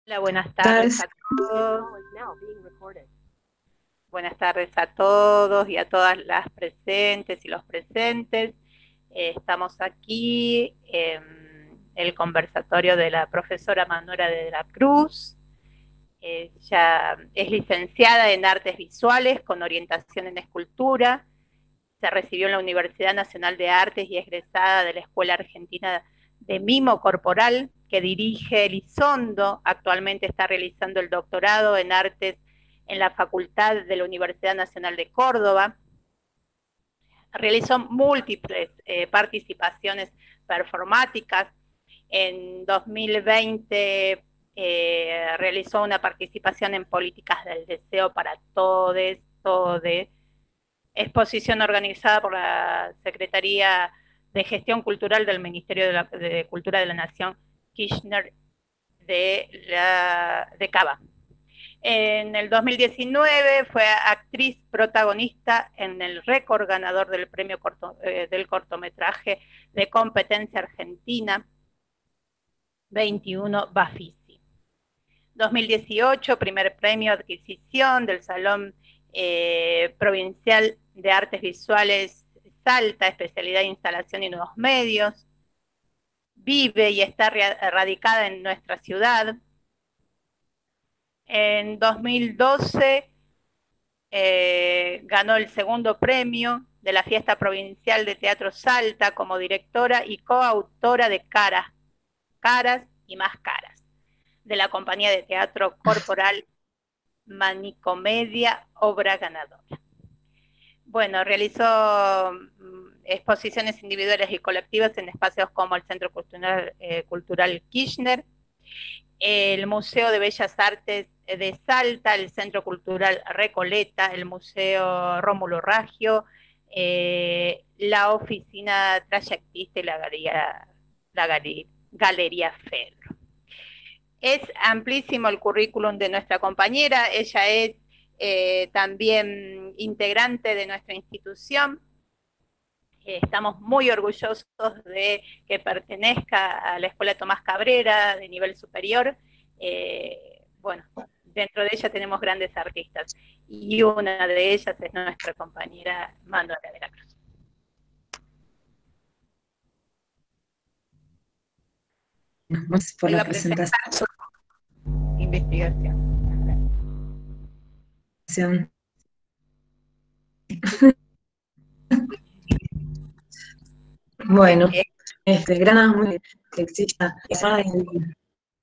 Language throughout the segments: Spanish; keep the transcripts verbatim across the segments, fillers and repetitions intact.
Hola, buenas tardes a todos. Buenas tardes a todos y a todas las presentes y los presentes. Eh, estamos aquí en el conversatorio de la profesora Manuela de la Cruz. Ella es licenciada en Artes Visuales con orientación en Escultura. Se recibió en la Universidad Nacional de Artes y es egresada de la Escuela Argentina de Mimo Corporal, que dirige Elizondo. Actualmente está realizando el doctorado en Artes en la Facultad de la Universidad Nacional de Córdoba. Realizó múltiples eh, participaciones performáticas. En dos mil veinte eh, realizó una participación en Políticas del Deseo para Todes, Todes, exposición organizada por la Secretaría de Gestión Cultural del Ministerio de, la, de Cultura de la Nación Kirchner de, la, de Cava. En el dos mil diecinueve fue actriz protagonista en el récord ganador del premio corto, eh, del cortometraje de competencia argentina veintiuno Bafisi. dos mil dieciocho, primer premio de adquisición del Salón eh, Provincial de Artes Visuales Salta, especialidad de instalación y nuevos medios. Vive y está radicada en nuestra ciudad. En dos mil doce eh, ganó el segundo premio de la Fiesta Provincial de Teatro Salta como directora y coautora de Caras, Caras y Más Caras, de la compañía de teatro corporal Manicomedia, obra ganadora. Bueno, realizó exposiciones individuales y colectivas en espacios como el Centro Cultural, eh, Cultural Kirchner, el Museo de Bellas Artes de Salta, el Centro Cultural Recoleta, el Museo Rómulo Raggio, eh, la Oficina Trayectista y la Galería, la Galería, Galería Fedro. Es amplísimo el currículum de nuestra compañera. Ella es eh, también integrante de nuestra institución. Eh, estamos muy orgullosos de que pertenezca a la Escuela Tomás Cabrera de nivel superior. Eh, bueno, dentro de ella tenemos grandes artistas y una de ellas es nuestra compañera Manuela de la Cruz. Gracias por la presentación. Su investigación. Bueno, este, Granada muy que exista el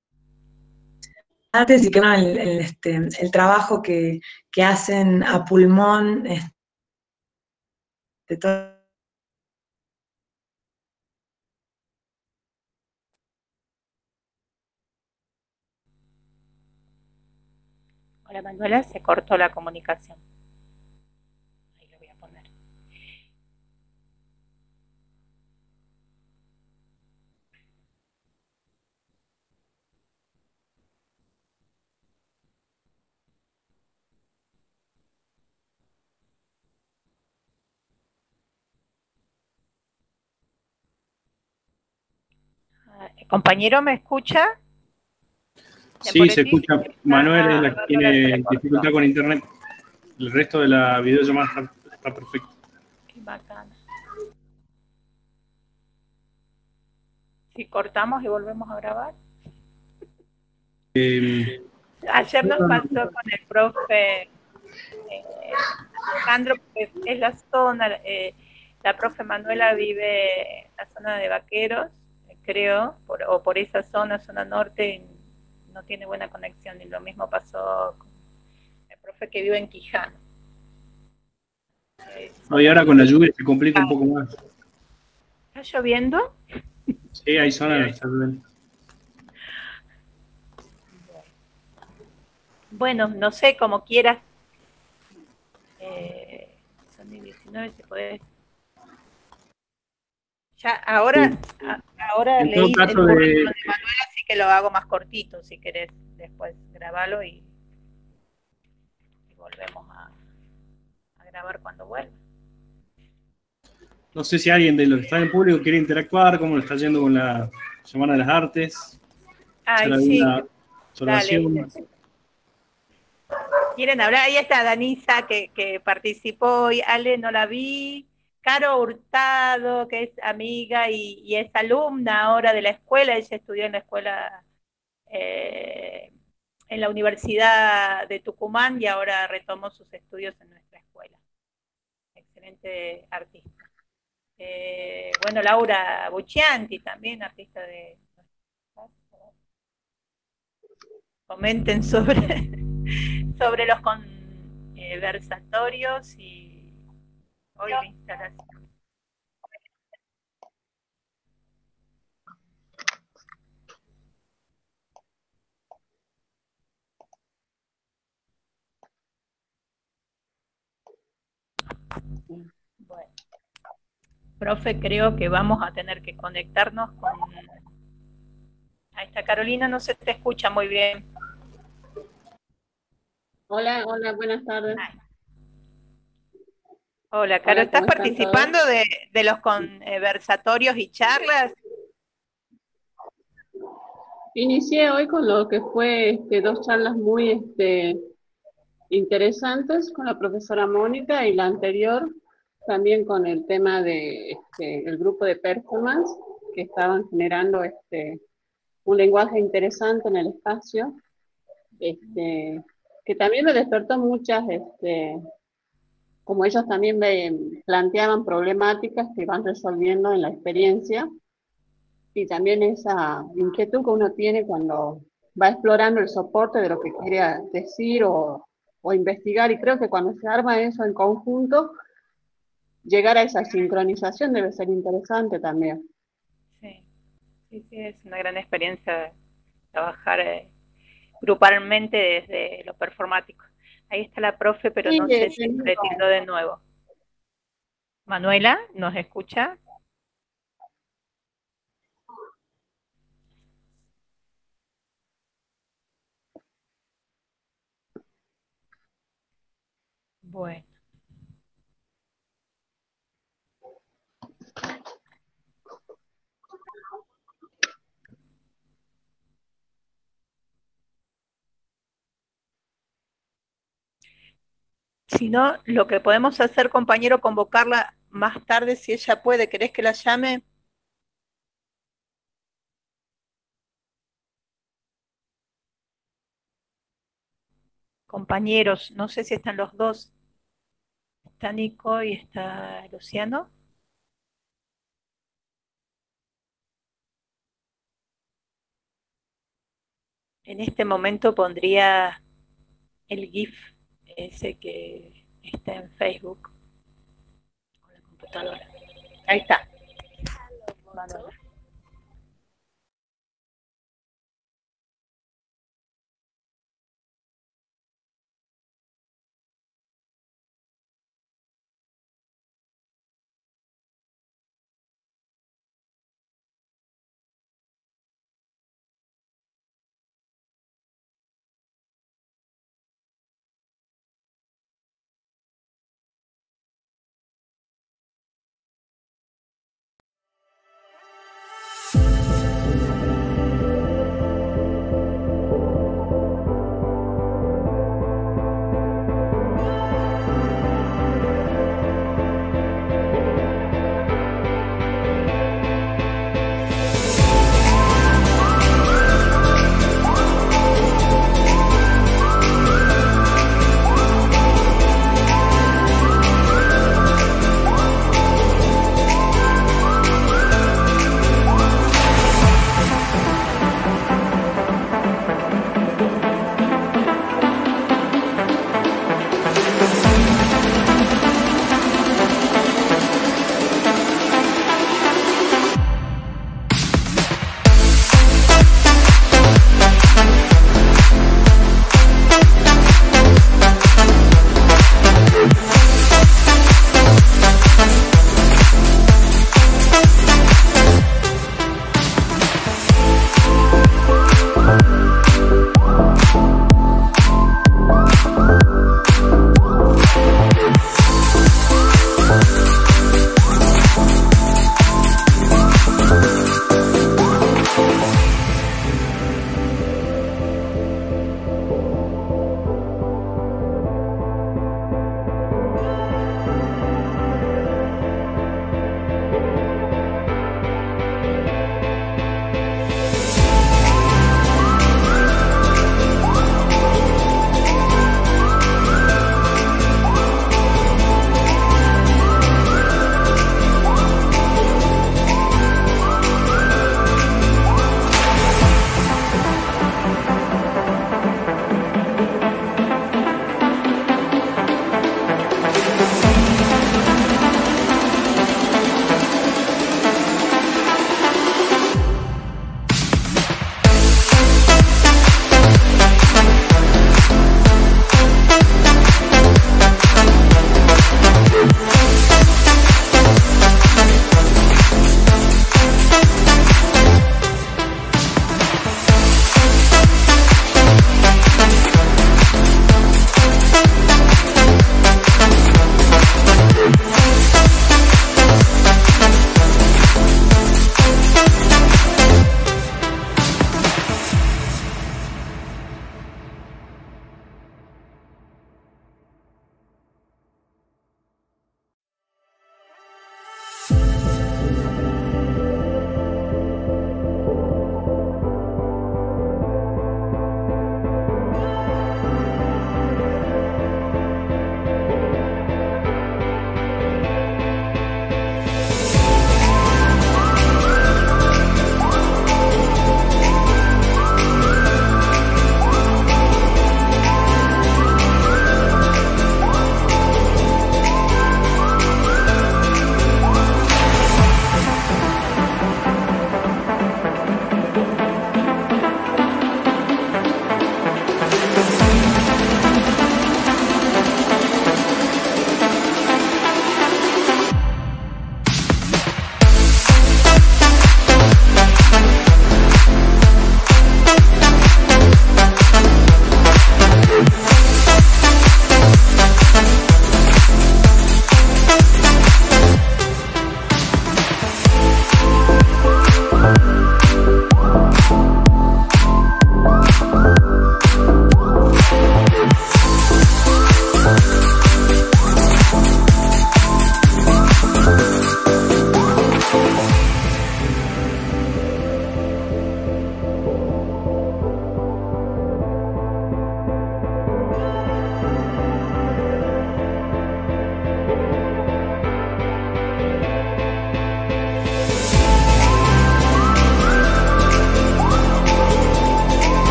artes y que no, el, el, este, el trabajo que, que hacen a pulmón este, de todo. Hola Manuela, se cortó la comunicación. Ahí lo voy a poner. Compañero, ¿me escucha? Sí, se escucha. Manuel es la que tiene dificultad con internet. El resto de la videollamada está, está perfecto. Qué bacana. Si cortamos y volvemos a grabar. Eh, Ayer nos pasó con el profe eh, Alejandro, porque es la zona, eh, la profe Manuela vive en la zona de Vaqueros, creo, por, o por esa zona, zona norte, no tiene buena conexión, y lo mismo pasó con el profe que vive en Quijano. Eh, no, y ahora con la lluvia se complica un poco más. ¿Está lloviendo? Sí, hay zonas que está lloviendo. Bueno, no sé, como quieras. Eh, son diecinueve, se puede. Ya, ahora, sí. a, ahora en leí todo el caso currículum de... de Manuela, así que lo hago más cortito, si querés después grabarlo y, y volvemos a, a grabar cuando vuelva. No sé si alguien de los que está en el público quiere interactuar, cómo le está yendo con la Semana de las Artes. Ay, sí. La, Observación. Dale. ¿Quieren hablar? Ahí está Danisa, que, que participó hoy. Ale, no la vi. Caro Hurtado, que es amiga y, y es alumna ahora de la escuela. Ella estudió en la escuela, eh, en la Universidad de Tucumán y ahora retomó sus estudios en nuestra escuela. Excelente artista. Eh, bueno, Laura Buccianti también, artista de... Comenten sobre, sobre los conversatorios y hoy la instalación. Bueno, profe, creo que vamos a tener que conectarnos con... Ahí está Carolina, no se te escucha muy bien. Hola, hola, buenas tardes. Ay. Hola, Caro, ¿estás participando de, de los conversatorios y charlas? Inicié hoy con lo que fue este, dos charlas muy este, interesantes con la profesora Mónica y la anterior también con el tema de este, el grupo de performance que estaban generando este, un lenguaje interesante en el espacio, este, que también me despertó muchas, este, como ellos también me planteaban problemáticas que van resolviendo en la experiencia. Y también esa inquietud que uno tiene cuando va explorando el soporte de lo que quiere decir o, o investigar, y creo que cuando se arma eso en conjunto, llegar a esa sincronización debe ser interesante también. Sí, sí, sí, es una gran experiencia trabajar eh, grupalmente desde lo performático. Ahí está la profe, pero Sí, no sé si se retiró de nuevo. Manuela, ¿nos escucha? Bueno. Si no, lo que podemos hacer, compañero, convocarla más tarde si ella puede. ¿Querés que la llame? Compañeros, no sé si están los dos. Está Nico y está Luciano. En este momento pondría el GIF ese que está en Facebook con la computadora. Ahí está. Manuela.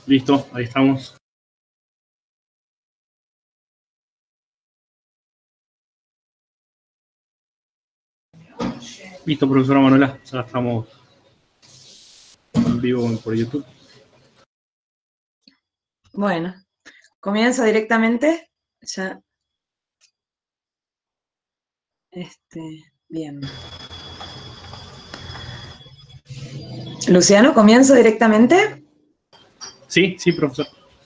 Listo, ahí estamos. Listo, profesora Manuela, ya estamos en vivo por YouTube. Bueno, comienzo directamente. Ya. Este, bien. Luciano, ¿comienzo directamente? Sí, sí, profesor.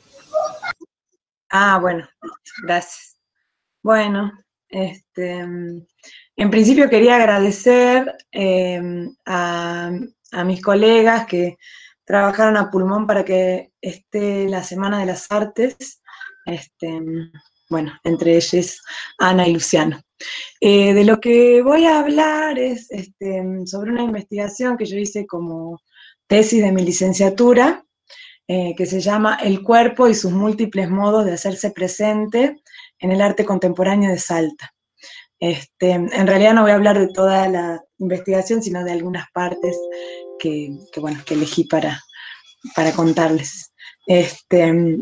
Ah, bueno, gracias. Bueno, este, en principio quería agradecer eh, a, a mis colegas que trabajaron a pulmón para que esté la Semana de las Artes, este, bueno, entre ellos Ana y Luciano. Eh, de lo que voy a hablar es este, sobre una investigación que yo hice como tesis de mi licenciatura, eh, que se llama El cuerpo y sus múltiples modos de hacerse presente en el arte contemporáneo de Salta. Este, en realidad no voy a hablar de toda la investigación, sino de algunas partes que, que, bueno, que elegí para, para contarles. Este,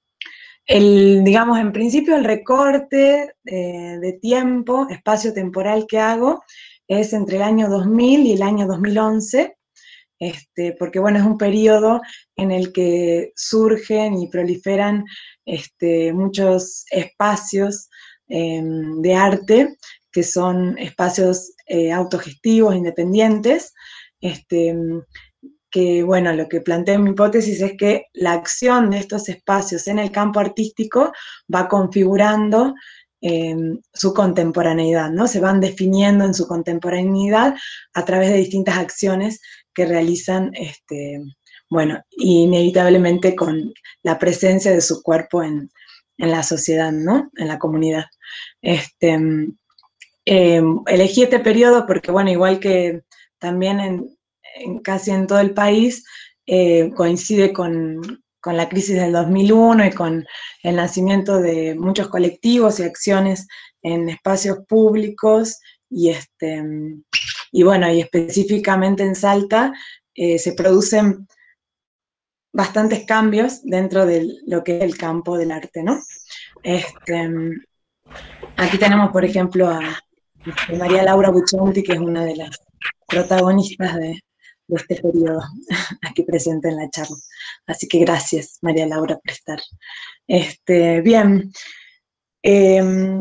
el, digamos, en principio el recorte eh, de tiempo, espacio temporal que hago, es entre el año dos mil y el año dos mil once, este, porque bueno, es un periodo en el que surgen y proliferan este, muchos espacios eh, de arte, que son espacios eh, autogestivos, independientes, este, que, bueno, lo que planteo en mi hipótesis es que la acción de estos espacios en el campo artístico va configurando eh, su contemporaneidad, ¿no? Se van definiendo en su contemporaneidad a través de distintas acciones que realizan, este, bueno, inevitablemente con la presencia de su cuerpo en, en la sociedad, ¿no? En la comunidad. Este, eh, elegí este periodo porque, bueno, igual que también en, en casi en todo el país, eh, coincide con, con la crisis del dos mil uno y con el nacimiento de muchos colectivos y acciones en espacios públicos y, este, y bueno, y específicamente en Salta eh, se producen bastantes cambios dentro de lo que es el campo del arte, ¿no? Este, aquí tenemos, por ejemplo, a María Laura Buccianti, que es una de las protagonistas de, de este periodo, aquí presente en la charla. Así que gracias, María Laura, por estar. Este, bien, eh,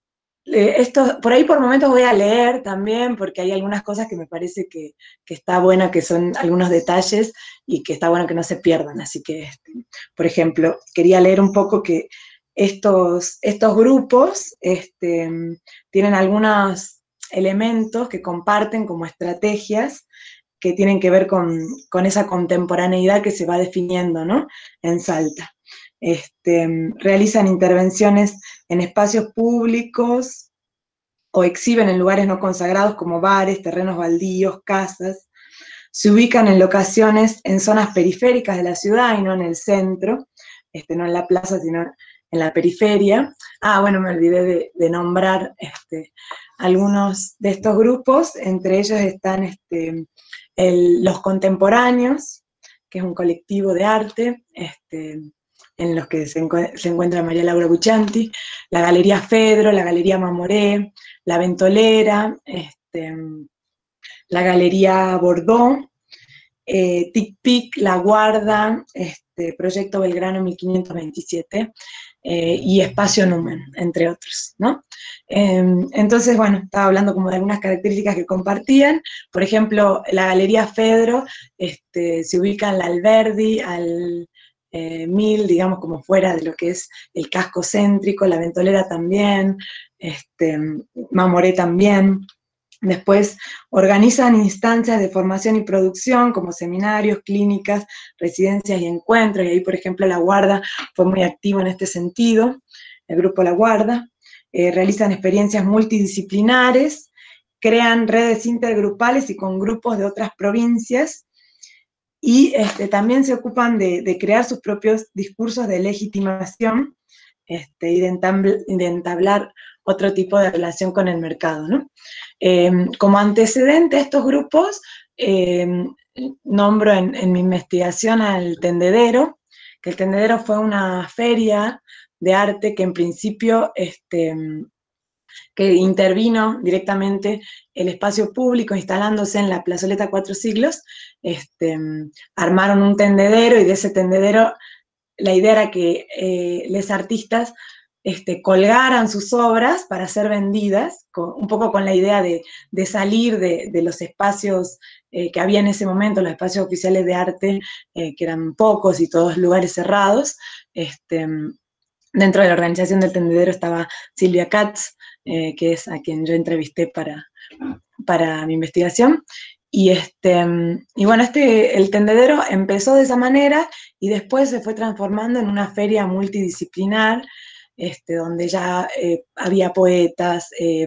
esto, por ahí por momentos voy a leer también, porque hay algunas cosas que me parece que, que está bueno, que son algunos detalles, y que está bueno que no se pierdan. Así que, este, por ejemplo, quería leer un poco que estos, estos grupos este, tienen algunos elementos que comparten como estrategias que tienen que ver con, con esa contemporaneidad que se va definiendo, ¿no?, en Salta. Este, realizan intervenciones en espacios públicos o exhiben en lugares no consagrados como bares, terrenos baldíos, casas. Se ubican en locaciones en zonas periféricas de la ciudad y no en el centro, este, no en la plaza, sino en la periferia. Ah, bueno, me olvidé de, de nombrar este, algunos de estos grupos. Entre ellos están este, el, los Contemporáneos, que es un colectivo de arte, este, en los que se, encu se encuentra María Laura Buccianti, la Galería Fedro, la Galería Mamoré, la Ventolera, este, la Galería Bordeaux, eh, Tic Pic, La Guarda, este, Proyecto Belgrano mil quinientos veintisiete, eh, y Espacio Numen, entre otros, ¿no? Eh, entonces, bueno, estaba hablando como de algunas características que compartían. Por ejemplo, la Galería Fedro este, se ubica en la Alberdi, al eh, Mil, digamos, como fuera de lo que es el casco céntrico, la Ventolera también, este, Mamoré también. Después organizan instancias de formación y producción como seminarios, clínicas, residencias y encuentros, y ahí, por ejemplo, La Guarda fue muy activo en este sentido, el grupo La Guarda. Eh, realizan experiencias multidisciplinares, crean redes intergrupales y con grupos de otras provincias, y este, también se ocupan de, de crear sus propios discursos de legitimación este, y de entablar, de entablar otro tipo de relación con el mercado, ¿no? Eh, como antecedente a estos grupos, eh, nombro en, en mi investigación al Tendedero, que el tendedero fue una feria de arte que en principio este, que intervino directamente el espacio público instalándose en la plazoleta Cuatro Siglos, este, armaron un tendedero y de ese tendedero la idea era que eh, los artistas este, colgaran sus obras para ser vendidas, con, un poco con la idea de, de salir de, de los espacios eh, que había en ese momento, los espacios oficiales de arte, eh, que eran pocos y todos lugares cerrados. Este, dentro de la organización del tendedero estaba Silvia Katz, eh, que es a quien yo entrevisté para, para mi investigación. Y, este, y bueno, este, el tendedero empezó de esa manera y después se fue transformando en una feria multidisciplinar, este, donde ya eh, había poetas, eh,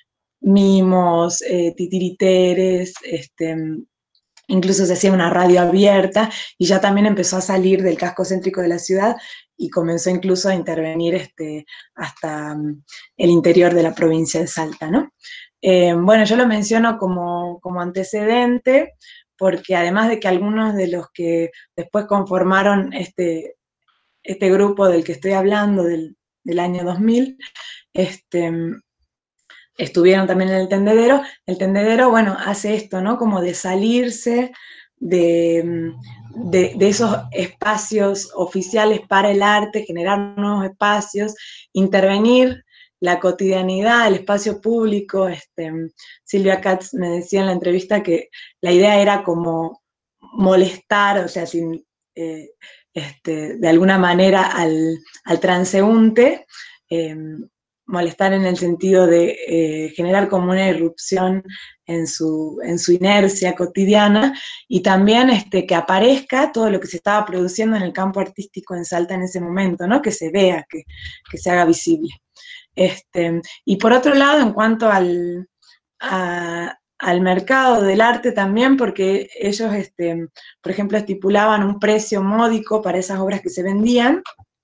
mimos, eh, titiriteres, este, incluso se hacía una radio abierta y ya también empezó a salir del casco céntrico de la ciudad y comenzó incluso a intervenir este, hasta um, el interior de la provincia de Salta, ¿no? Eh, bueno, yo lo menciono como, como antecedente porque además de que algunos de los que después conformaron este, este grupo del que estoy hablando, del, del año dos mil, este, estuvieron también en el tendedero. El tendedero, bueno, hace esto, ¿no? Como de salirse de, de, de esos espacios oficiales para el arte, generar nuevos espacios, intervenir la cotidianidad, el espacio público. Este, Silvia Katz me decía en la entrevista que la idea era como molestar, o sea, sin, eh, este, de alguna manera al, al transeúnte, eh, molestar en el sentido de eh, generar como una irrupción en su, en su inercia cotidiana, y también este, que aparezca todo lo que se estaba produciendo en el campo artístico en Salta en ese momento, ¿no? Que se vea, que, que se haga visible. Este, y por otro lado, en cuanto al, a, al mercado del arte también, porque ellos, este, por ejemplo, estipulaban un precio módico para esas obras que se vendían,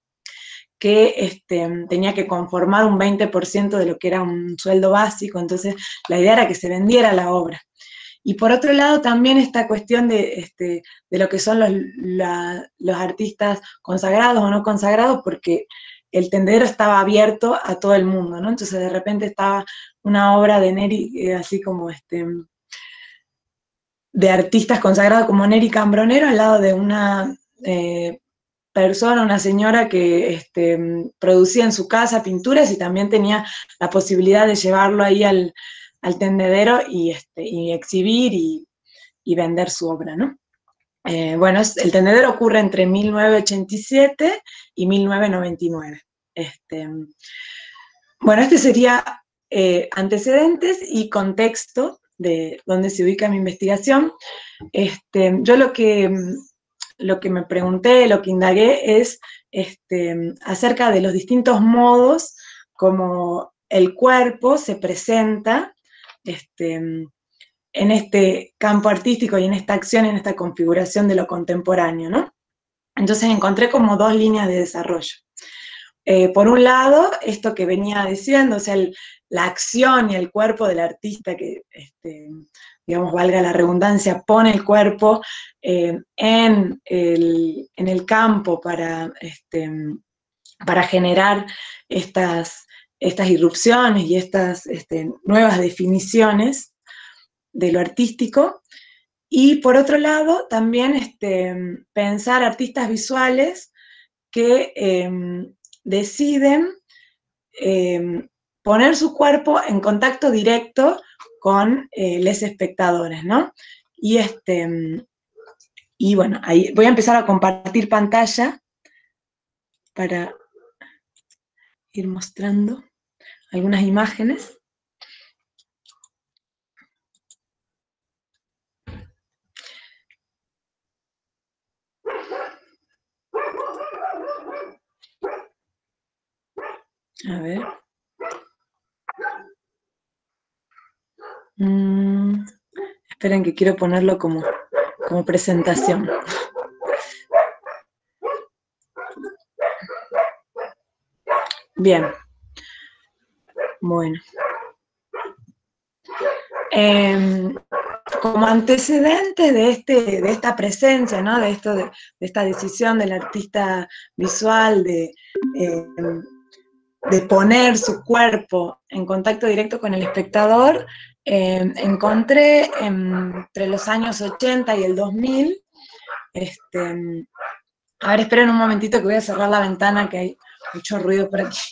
que este, tenía que conformar un veinte por ciento de lo que era un sueldo básico, entonces la idea era que se vendiera la obra. Y por otro lado también esta cuestión de, este, de lo que son los, la, los artistas consagrados o no consagrados, porque el tendedero estaba abierto a todo el mundo, ¿no? Entonces de repente estaba una obra de Neri, eh, así como este, de artistas consagrados como Neri Cambronero, al lado de una eh, persona, una señora que este, producía en su casa pinturas y también tenía la posibilidad de llevarlo ahí al, al tendedero y, este, y exhibir y, y vender su obra, ¿no? Eh, bueno, es, el tendedero ocurre entre mil novecientos ochenta y siete y mil novecientos noventa y nueve. Este, bueno, este sería eh, antecedentes y contexto de dónde se ubica mi investigación. Este, yo lo que, lo que me pregunté, lo que indagué es este, acerca de los distintos modos como el cuerpo se presenta este, en este campo artístico y en esta acción, en esta configuración de lo contemporáneo, ¿no? Entonces encontré como dos líneas de desarrollo. Eh, por un lado, esto que venía diciendo, o sea, el, la acción y el cuerpo del artista que, este, digamos, valga la redundancia, pone el cuerpo eh, en, el, en el campo para, este, para generar estas, estas irrupciones y estas este, nuevas definiciones de lo artístico. Y por otro lado, también este, pensar artistas visuales que eh, deciden eh, poner su cuerpo en contacto directo con eh, los espectadores, ¿no? Y, este, y bueno, ahí voy a empezar a compartir pantalla para ir mostrando algunas imágenes. A ver. Mm, esperen que quiero ponerlo como, como presentación. Bien. Bueno. Eh, como antecedente de, este, de esta presencia, ¿no? de, esto de, de esta decisión del artista visual de, eh, de poner su cuerpo en contacto directo con el espectador, eh, encontré entre los años ochenta y el dos mil, este, a ver, esperen un momentito que voy a cerrar la ventana, que hay mucho ruido por aquí.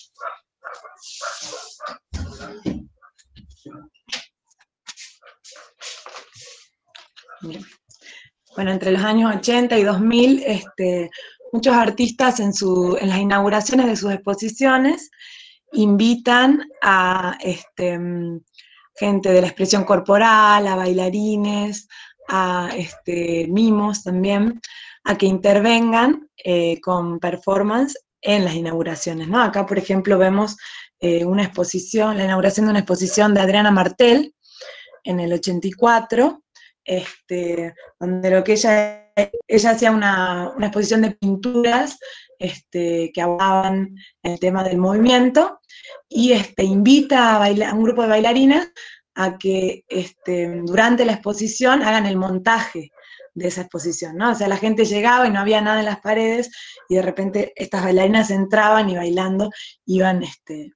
Bueno, entre los años ochenta y dos mil, este, muchos artistas en, su, en las inauguraciones de sus exposiciones invitan a este, gente de la expresión corporal, a bailarines, a este, mimos también, a que intervengan eh, con performance en las inauguraciones, ¿no? Acá, por ejemplo, vemos eh, una exposición, la inauguración de una exposición de Adriana Martel en el ochenta y cuatro, este, donde lo que ella, ella hacía una, una exposición de pinturas este, que abordaban el tema del movimiento, y este, invita a, bailar, a un grupo de bailarinas a que este, durante la exposición hagan el montaje de esa exposición, ¿no? O sea, la gente llegaba y no había nada en las paredes, y de repente estas bailarinas entraban y bailando iban este,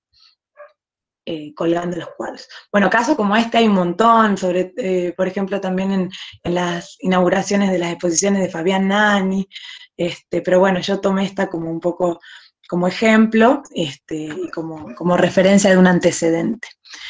eh, colgando los cuadros. Bueno, casos como este hay un montón, sobre, eh, por ejemplo, también en, en las inauguraciones de las exposiciones de Fabián Nani, este, pero bueno, yo tomé esta como un poco como ejemplo este, y como, como referencia de un antecedente.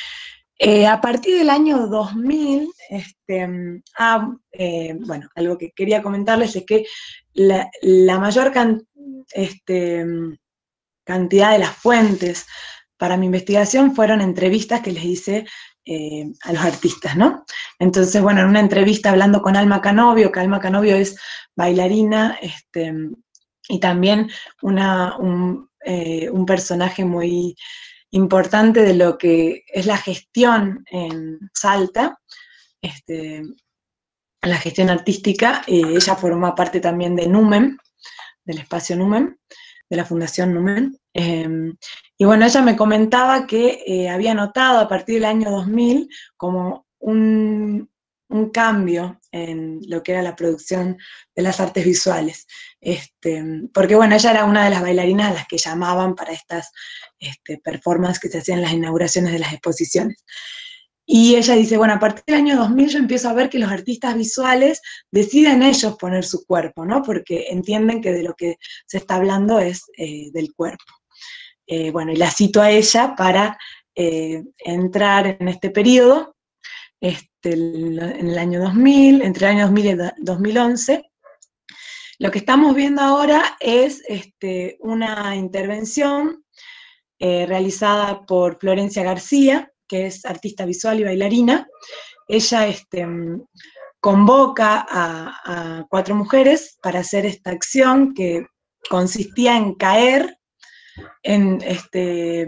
Eh, a partir del año dos mil, este, ah, eh, bueno, algo que quería comentarles es que la, la mayor can, este, cantidad de las fuentes para mi investigación fueron entrevistas que les hice eh, a los artistas, ¿no? Entonces, bueno, en una entrevista hablando con Alma Canovio, que Alma Canovio es bailarina, este, y también una, un, eh, un personaje muy importante de lo que es la gestión en Salta, este, la gestión artística. Eh, ella forma parte también de Numen, del espacio Numen, de la Fundación Numen. Eh, y bueno, ella me comentaba que eh, había notado a partir del año dos mil como un, un cambio en lo que era la producción de las artes visuales. Este, porque bueno, ella era una de las bailarinas a las que llamaban para estas este, performances que se hacían en las inauguraciones de las exposiciones. Y ella dice, bueno, a partir del año dos mil yo empiezo a ver que los artistas visuales deciden ellos poner su cuerpo, ¿no? Porque entienden que de lo que se está hablando es eh, del cuerpo. Eh, bueno, y la cito a ella para eh, entrar en este periodo, este, en el año dos mil, entre el año dos mil y dos mil once. Lo que estamos viendo ahora es este, una intervención eh, realizada por Florencia García, que es artista visual y bailarina. Ella este, convoca a, a cuatro mujeres para hacer esta acción que consistía en caer en, este,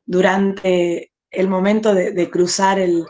durante el momento de, de cruzar el,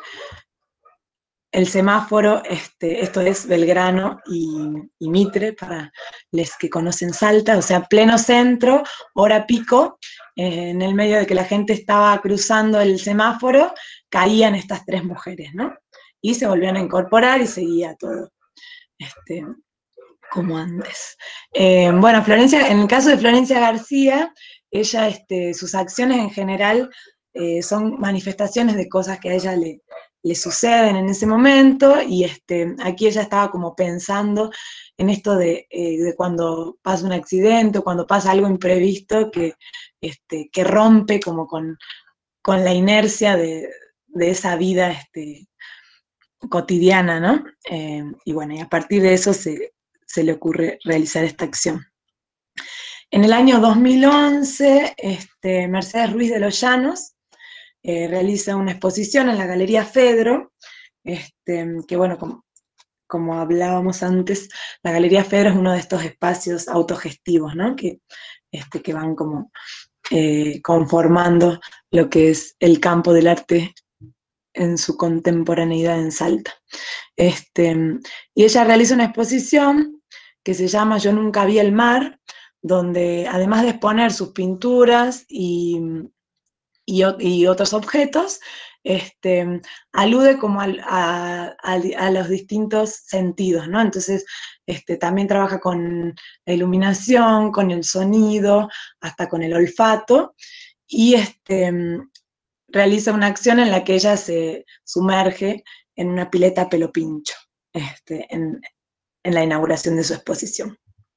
el semáforo, este, esto es Belgrano y, y Mitre, para los que conocen Salta, o sea, pleno centro, hora pico, eh, en el medio de que la gente estaba cruzando el semáforo, caían estas tres mujeres, ¿no? Y se volvían a incorporar y seguía todo este, como antes. Eh, bueno, Florencia, en el caso de Florencia García, ella, este, sus acciones en general eh, son manifestaciones de cosas que a ella le, le suceden en ese momento, y este, aquí ella estaba como pensando en esto de, eh, de cuando pasa un accidente o cuando pasa algo imprevisto que, este, que rompe como con, con la inercia de, de esa vida este, cotidiana, ¿no? Eh, y bueno, y a partir de eso se, se le ocurre realizar esta acción. En el año dos mil once, este, Mercedes Ruiz de los Llanos eh, realiza una exposición en la Galería Fedro, este, que bueno, como, como hablábamos antes, la Galería Fedro es uno de estos espacios autogestivos, ¿no? Que, este, que van como eh, conformando lo que es el campo del arte en su contemporaneidad en Salta. Este, y ella realiza una exposición que se llama Yo nunca vi el mar, donde además de exponer sus pinturas y, y, y otros objetos, este, alude como al, a, a, a los distintos sentidos, ¿no? Entonces, este, también trabaja con la iluminación, con el sonido, hasta con el olfato, y este, realiza una acción en la que ella se sumerge en una pileta pelo pincho, este, en, en la inauguración de su exposición.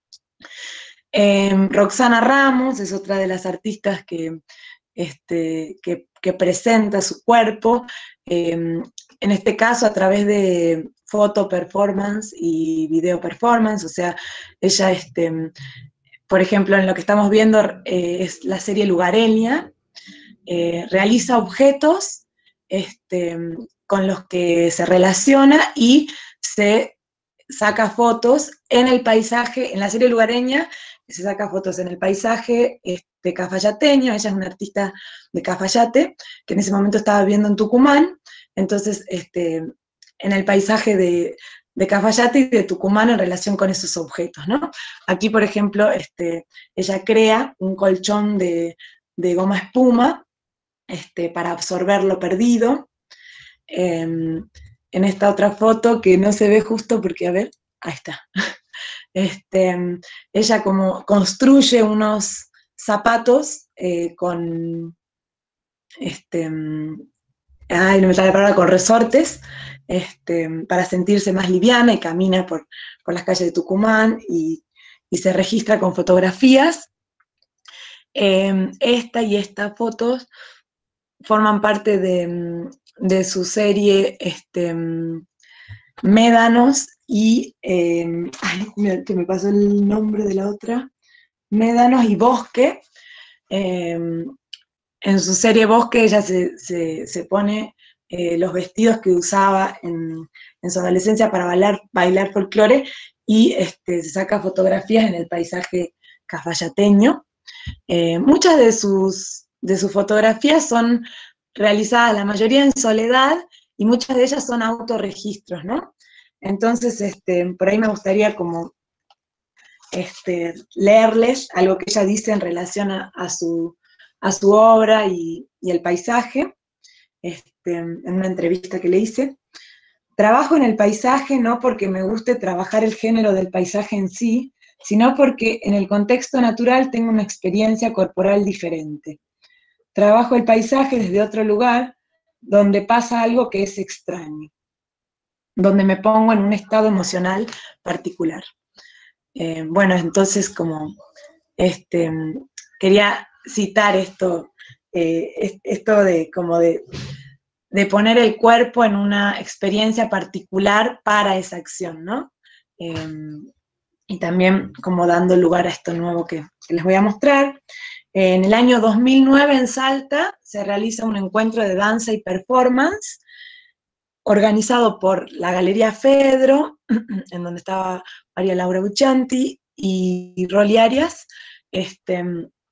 Eh, Roxana Ramos es otra de las artistas que, este, que, que presenta su cuerpo, eh, en este caso a través de foto performance y video performance, o sea, ella, este, por ejemplo, en lo que estamos viendo eh, es la serie Lugareña, eh, realiza objetos este, con los que se relaciona y se saca fotos en el paisaje, en la serie Lugareña, se saca fotos en el paisaje este, cafayateño. Ella es una artista de Cafayate, que en ese momento estaba viviendo en Tucumán, entonces este, en el paisaje de, de Cafayate y de Tucumán en relación con esos objetos, ¿no? Aquí, por ejemplo, este, ella crea un colchón de, de goma espuma este, para absorber lo perdido. Eh, en esta otra foto que no se ve justo porque, a ver, ahí está. Este, ella como construye unos zapatos eh, con, este, ay, no me sale la palabra, con resortes, este, para sentirse más liviana, y camina por, por las calles de Tucumán y, y se registra con fotografías. Eh, esta y estas fotos forman parte de, de su serie este, Médanos y, eh, ay, mira, que me pasó el nombre de la otra, Médanos y Bosque. Eh, en su serie Bosque ella se, se, se pone eh, los vestidos que usaba en, en su adolescencia para bailar, bailar folclore, y este, se saca fotografías en el paisaje cafayateño. Eh, muchas de sus, de sus fotografías son realizadas, la mayoría en soledad, y muchas de ellas son autorregistros, ¿no? Entonces, este, por ahí me gustaría como este, leerles algo que ella dice en relación a, a, su, a su obra y, y el paisaje, este, en una entrevista que le hice. Trabajo en el paisaje no porque me guste trabajar el género del paisaje en sí, sino porque en el contexto natural tengo una experiencia corporal diferente. Trabajo el paisaje desde otro lugar, donde pasa algo que es extraño, donde me pongo en un estado emocional particular. Eh, bueno, entonces como este, quería citar esto, eh, esto de como de, de poner el cuerpo en una experiencia particular para esa acción, ¿no? Eh, y también como dando lugar a esto nuevo que, que les voy a mostrar. En el año dos mil nueve en Salta se realiza un encuentro de danza y performance organizado por la Galería Fedro, en donde estaba María Laura Buccianti y Rolly Arias, este,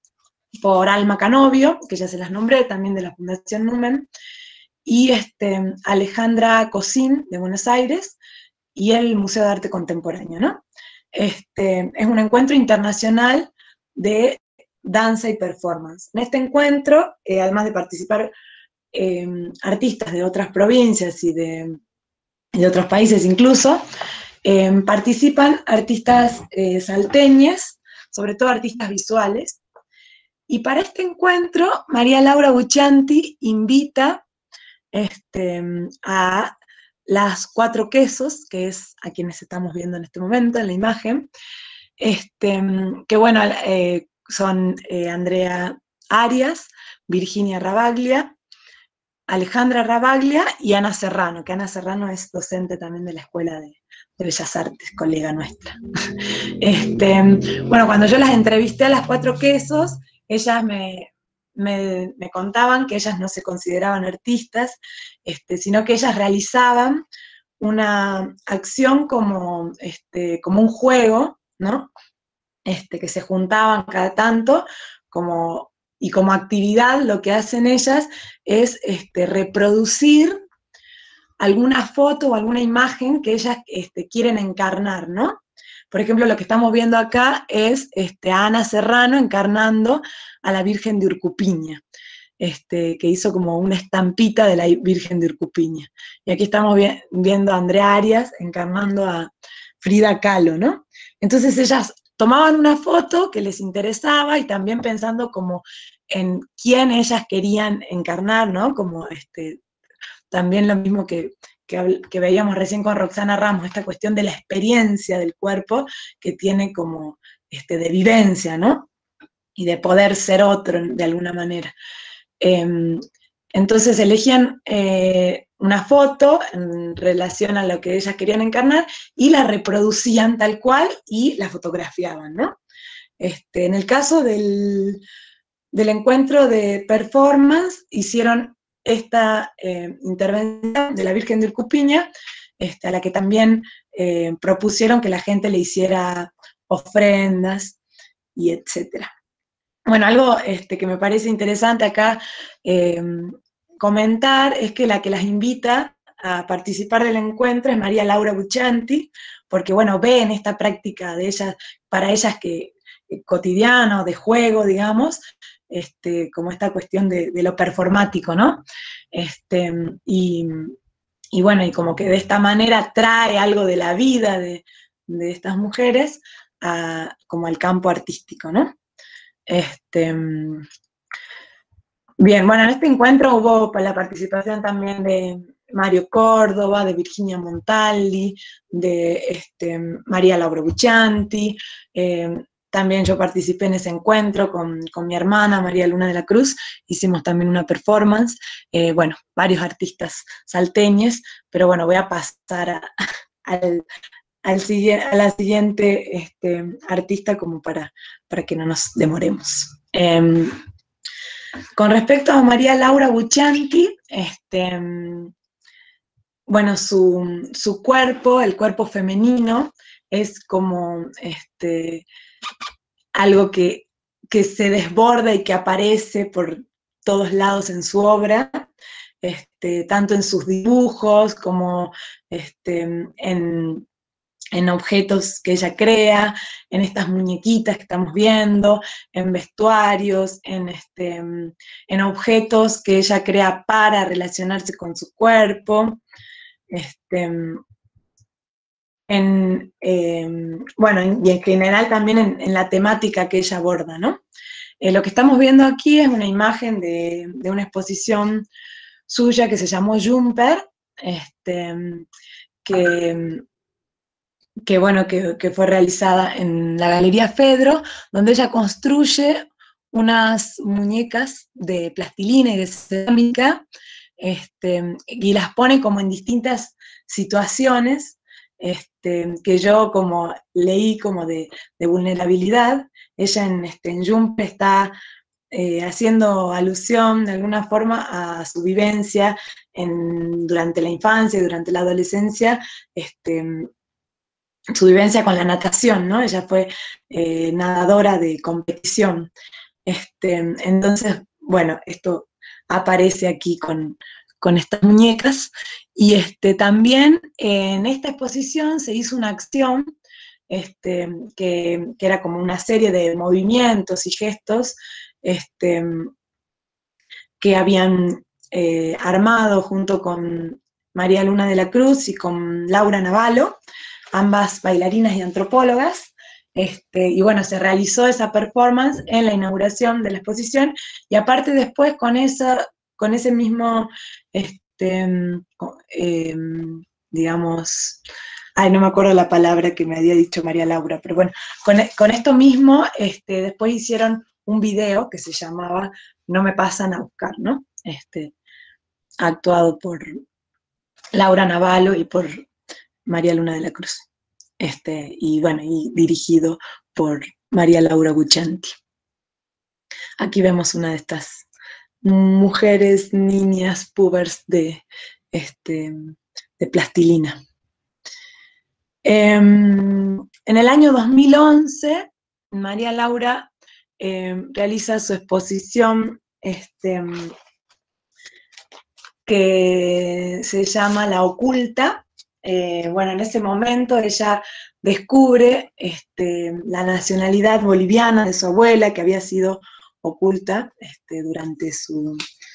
por Alma Canovio, que ya se las nombré, también de la Fundación Numen, y este, Alejandra Cosín, de Buenos Aires, y el Museo de Arte Contemporáneo, ¿no? Este, es un encuentro internacional de danza y performance. En este encuentro, eh, además de participar eh, artistas de otras provincias y de, de otros países incluso, eh, participan artistas eh, salteñas, sobre todo artistas visuales, y para este encuentro María Laura Buccianti invita este, a las Cuatro Quesos, que es a quienes estamos viendo en este momento en la imagen, este, que bueno, eh, son eh, Andrea Arias, Virginia Rabaglia, Alejandra Rabaglia y Ana Serrano, que Ana Serrano es docente también de la Escuela de, de Bellas Artes, colega nuestra. Este, bueno, cuando yo las entrevisté a las Cuatro Quesos, ellas me, me, me contaban que ellas no se consideraban artistas, este, sino que ellas realizaban una acción como, este, como un juego, ¿no? Este, que se juntaban cada tanto, como, y como actividad lo que hacen ellas es este, reproducir alguna foto o alguna imagen que ellas este, quieren encarnar, ¿no? Por ejemplo, lo que estamos viendo acá es este, a Ana Serrano encarnando a la Virgen de Urcupiña. este, que hizo como una estampita de la Virgen de Urcupiña. Y aquí estamos vi viendo a Andrea Arias encarnando a Frida Kahlo, ¿no? Entonces ellas tomaban una foto que les interesaba y también pensando como en quién ellas querían encarnar, ¿no? Como este, también lo mismo que, que, que veíamos recién con Roxana Ramos, esta cuestión de la experiencia del cuerpo que tiene como este, de vivencia, ¿no? Y de poder ser otro de alguna manera. Eh, entonces elegían eh, una foto en relación a lo que ellas querían encarnar y la reproducían tal cual y la fotografiaban, ¿no? Este, en el caso del, del encuentro de performance, hicieron esta eh, intervención de la Virgen de Urcupiña, este, a la que también eh, propusieron que la gente le hiciera ofrendas y etcétera. Bueno, algo este, que me parece interesante acá eh, comentar es que la que las invita a participar del encuentro es María Laura Buccianti, porque bueno, ven esta práctica de ellas, para ellas que eh, cotidiano, de juego, digamos, este, como esta cuestión de, de lo performático, ¿no? Este, y, y bueno, y como que de esta manera trae algo de la vida de, de estas mujeres a, como al campo artístico, ¿no? Este, bien, bueno, en este encuentro hubo la participación también de Mario Córdoba, de Virginia Montaldi, de este, María Laura Buccianti, eh, también yo participé en ese encuentro con, con mi hermana María Luna de la Cruz, hicimos también una performance, eh, bueno, varios artistas salteños, pero bueno, voy a pasar a, al, al, a la siguiente este, artista como para, para que no nos demoremos. Eh, con respecto a María Laura Buccianti, este, bueno, su, su cuerpo, el cuerpo femenino, es como este, algo que, que se desborda y que aparece por todos lados en su obra, este, tanto en sus dibujos como este, en, en objetos que ella crea, en estas muñequitas que estamos viendo, en vestuarios, en, este, en objetos que ella crea para relacionarse con su cuerpo, este, en, eh, bueno, y en general también en, en la temática que ella aborda, ¿no? Eh, lo que estamos viendo aquí es una imagen de, de una exposición suya que se llamó Jumper, este, que, que, bueno, que, que fue realizada en la Galería Fedro, donde ella construye unas muñecas de plastilina y de cerámica, este, y las pone como en distintas situaciones, este, que yo como leí como de, de vulnerabilidad. Ella en, este, en Jumper está eh, haciendo alusión de alguna forma a su vivencia en, durante la infancia y durante la adolescencia, este, su vivencia con la natación, ¿no? Ella fue eh, nadadora de competición. Este, entonces, bueno, esto aparece aquí con, con estas muñecas. Y este, también en esta exposición se hizo una acción este, que, que era como una serie de movimientos y gestos este, que habían eh, armado junto con María Luna de la Cruz y con Laura Navallo, ambas bailarinas y antropólogas, este, y bueno, se realizó esa performance en la inauguración de la exposición, y aparte después con, esa, con ese mismo, este, eh, digamos, ay, no me acuerdo la palabra que me había dicho María Laura, pero bueno, con, con esto mismo, este, después hicieron un video que se llamaba No me pasan a buscar, ¿no? Este, actuado por Laura Navallo y por María Luna de la Cruz, este, y bueno, y dirigido por María Laura Buccianti. Aquí vemos una de estas mujeres, niñas, pubers de, este, de plastilina. Eh, en el año dos mil once, María Laura eh, realiza su exposición este, que se llama La Oculta. Eh, bueno, en ese momento ella descubre este, la nacionalidad boliviana de su abuela, que había sido oculta este, durante, su,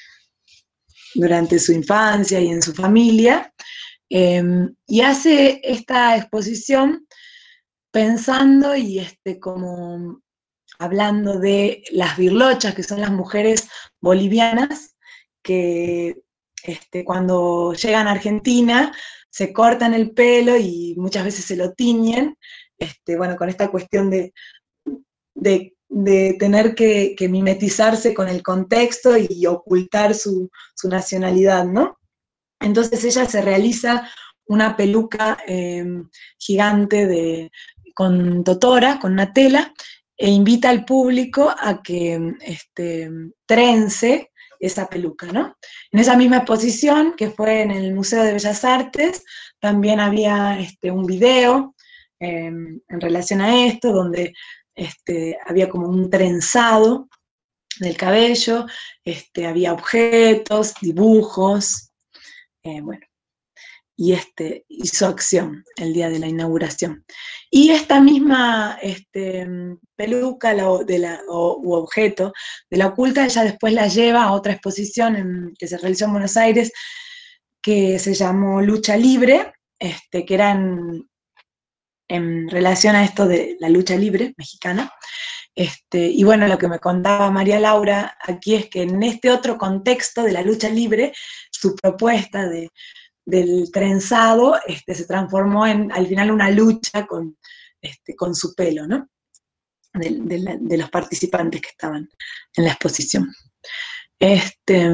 durante su infancia y en su familia, eh, y hace esta exposición pensando y este, como hablando de las birlochas, que son las mujeres bolivianas, que este, cuando llegan a Argentina se cortan el pelo y muchas veces se lo tiñen, este, bueno, con esta cuestión de, de, de tener que, que mimetizarse con el contexto y ocultar su, su nacionalidad, ¿no? Entonces ella se realiza una peluca eh, gigante de, con totora, con una tela, e invita al público a que este, trence esa peluca, ¿no? En esa misma exposición, que fue en el Museo de Bellas Artes, también había este, un video eh, en relación a esto, donde este, había como un trenzado del cabello, este, había objetos, dibujos, eh, bueno, y este, hizo acción el día de la inauguración. Y esta misma este, peluca la, de la, o, u objeto de la oculta, ella después la lleva a otra exposición en, que se realizó en Buenos Aires, que se llamó Lucha Libre, este, que era en, en relación a esto de la lucha libre mexicana. Este, y bueno, lo que me contaba María Laura aquí es que en este otro contexto de la lucha libre, su propuesta de del trenzado, este, se transformó en, al final, una lucha con, este, con su pelo, ¿no? De, de, de los participantes que estaban en la exposición. Este,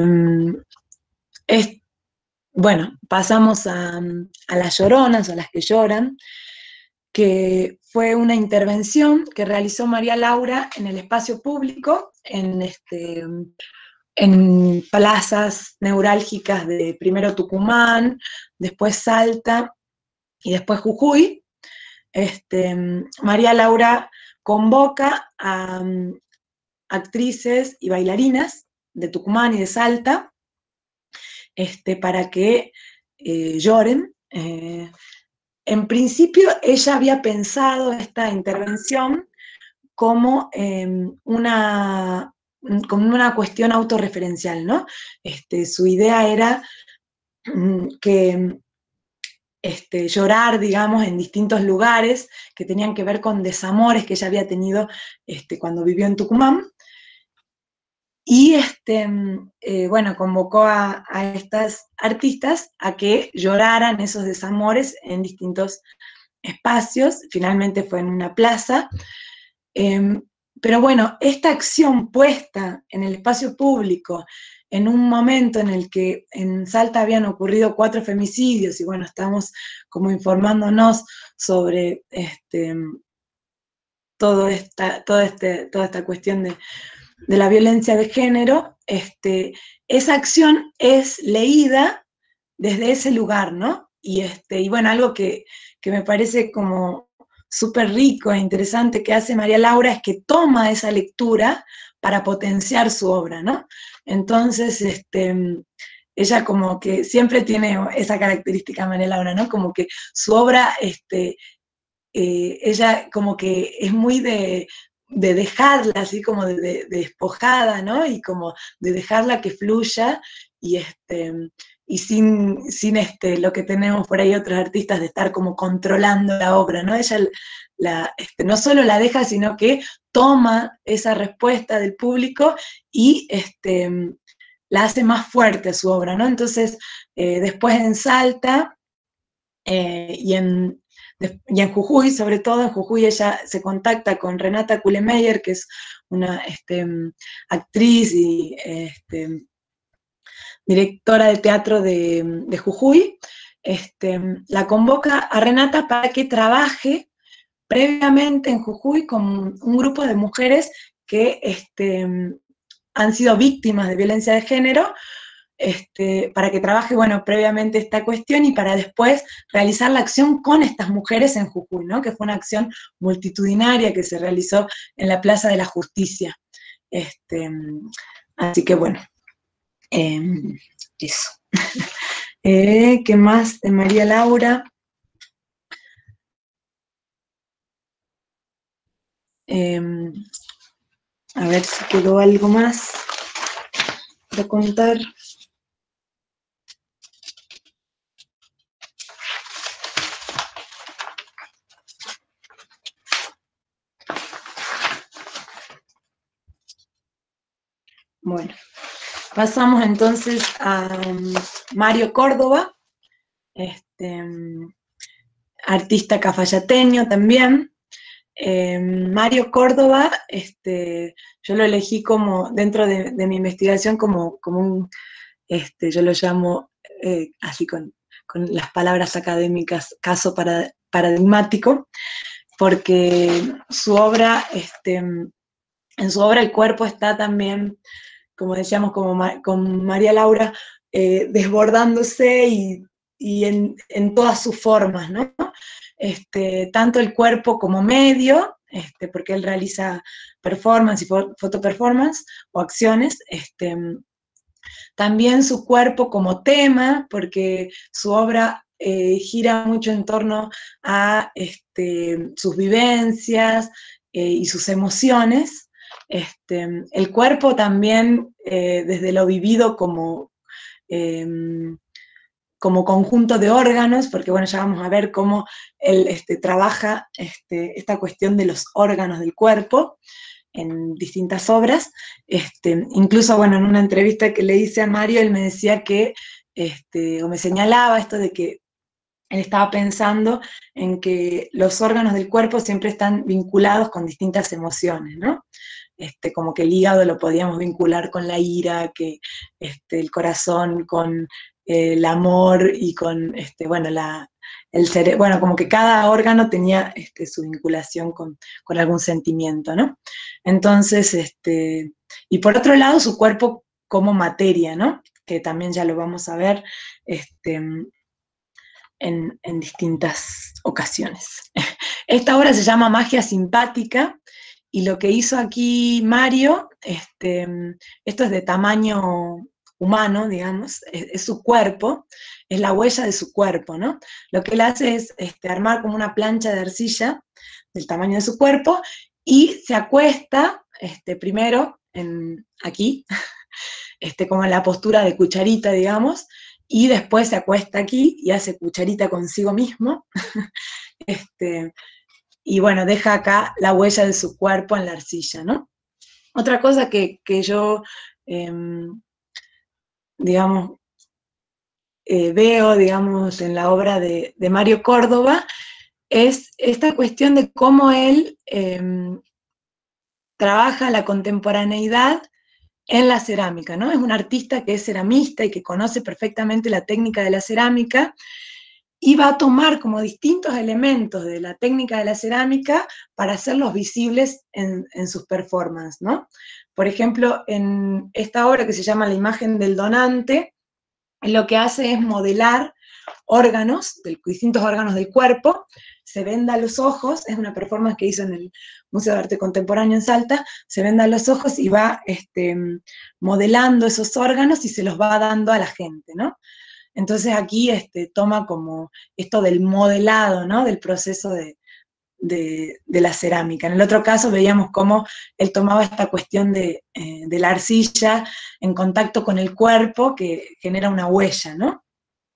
es, bueno, pasamos a, a las lloronas, a las que lloran, que fue una intervención que realizó María Laura en el espacio público, en este... en plazas neurálgicas de primero Tucumán, después Salta y después Jujuy. Este, María Laura convoca a um, actrices y bailarinas de Tucumán y de Salta este, para que eh, lloren. Eh, en principio ella había pensado esta intervención como eh, una como una cuestión autorreferencial, ¿no? Este, su idea era que este, llorar, digamos, en distintos lugares que tenían que ver con desamores que ella había tenido este, cuando vivió en Tucumán. Y este, eh, bueno, convocó a, a estas artistas a que lloraran esos desamores en distintos espacios. Finalmente fue en una plaza. Eh, Pero bueno, esta acción puesta en el espacio público, en un momento en el que en Salta habían ocurrido cuatro femicidios, y bueno, estamos como informándonos sobre este, todo esta, todo este, toda esta cuestión de, de la violencia de género, este, esa acción es leída desde ese lugar, ¿no? Y, este, y bueno, algo que, que me parece como súper rico e interesante que hace María Laura es que toma esa lectura para potenciar su obra, ¿no? Entonces, este, ella como que siempre tiene esa característica, María Laura, ¿no? Como que su obra, este, eh, ella como que es muy de, de dejarla así como de, de, de despojada, ¿no? Y como de dejarla que fluya y este... y sin, sin este, lo que tenemos por ahí otros artistas de estar como controlando la obra, ¿no? Ella la, este, no solo la deja, sino que toma esa respuesta del público y este, la hace más fuerte a su obra, ¿no? Entonces, eh, después en Salta eh, y, en, y en Jujuy, sobre todo en Jujuy, ella se contacta con Renata Kuhlemeyer, que es una este, actriz y... Este, directora de teatro de, de Jujuy, este, la convoca a Renata para que trabaje previamente en Jujuy con un grupo de mujeres que este, han sido víctimas de violencia de género, este, para que trabaje, bueno, previamente esta cuestión y para después realizar la acción con estas mujeres en Jujuy, ¿no? Que fue una acción multitudinaria que se realizó en la Plaza de la Justicia. Este, así que bueno, Eh, eso. eh, ¿Qué más de María Laura? Eh, A ver si quedó algo más para contar. Bueno, pasamos entonces a Mario Córdoba, este, artista cafayateño también. Eh, Mario Córdoba, este, yo lo elegí como, dentro de, de mi investigación, como, como un, este, yo lo llamo, eh, así con, con las palabras académicas, caso para, paradigmático, porque su obra, este, en su obra el cuerpo está también, como decíamos, como Ma, con María Laura, eh, desbordándose y, y en, en todas sus formas, ¿no? Este, tanto el cuerpo como medio, este, porque él realiza performance y fotoperformance o acciones, este, también su cuerpo como tema, porque su obra eh, gira mucho en torno a este, sus vivencias eh, y sus emociones. Este, el cuerpo también, eh, desde lo vivido como... Eh, como conjunto de órganos, porque bueno, ya vamos a ver cómo él este, trabaja este, esta cuestión de los órganos del cuerpo en distintas obras. Este, incluso, bueno, en una entrevista que le hice a Mario, él me decía que, este, o me señalaba esto de que él estaba pensando en que los órganos del cuerpo siempre están vinculados con distintas emociones, ¿no? Este, como que el hígado lo podíamos vincular con la ira, que este, el corazón con eh, el amor y con, este, bueno, la, el cerebro, bueno, como que cada órgano tenía este, su vinculación con, con algún sentimiento, ¿no? Entonces, este, y por otro lado, su cuerpo como materia, ¿no? Que también ya lo vamos a ver este, en, en distintas ocasiones. Esta obra se llama Magia Simpática, y lo que hizo aquí Mario, este, esto es de tamaño humano, digamos, es, es su cuerpo, es la huella de su cuerpo, ¿no? Lo que él hace es este, armar como una plancha de arcilla del tamaño de su cuerpo, y se acuesta este, primero en, aquí, este, como en la postura de cucharita, digamos, y después se acuesta aquí y hace cucharita consigo mismo, este, y bueno, deja acá la huella de su cuerpo en la arcilla, ¿no? Otra cosa que, que yo, eh, digamos, eh, veo, digamos, en la obra de, de Mario Córdoba, es esta cuestión de cómo él eh, trabaja la contemporaneidad en la cerámica, ¿no? Es un artista que es ceramista y que conoce perfectamente la técnica de la cerámica, y va a tomar como distintos elementos de la técnica de la cerámica para hacerlos visibles en, en sus performances, ¿no? Por ejemplo, en esta obra que se llama La imagen del donante, lo que hace es modelar órganos, de, distintos órganos del cuerpo, se venda los ojos, es una performance que hizo en el Museo de Arte Contemporáneo en Salta, se venda los ojos y va este, modelando esos órganos y se los va dando a la gente, ¿no? Entonces aquí este, toma como esto del modelado, ¿no? Del proceso de, de, de la cerámica. En el otro caso veíamos cómo él tomaba esta cuestión de, eh, de la arcilla en contacto con el cuerpo, que genera una huella, ¿no?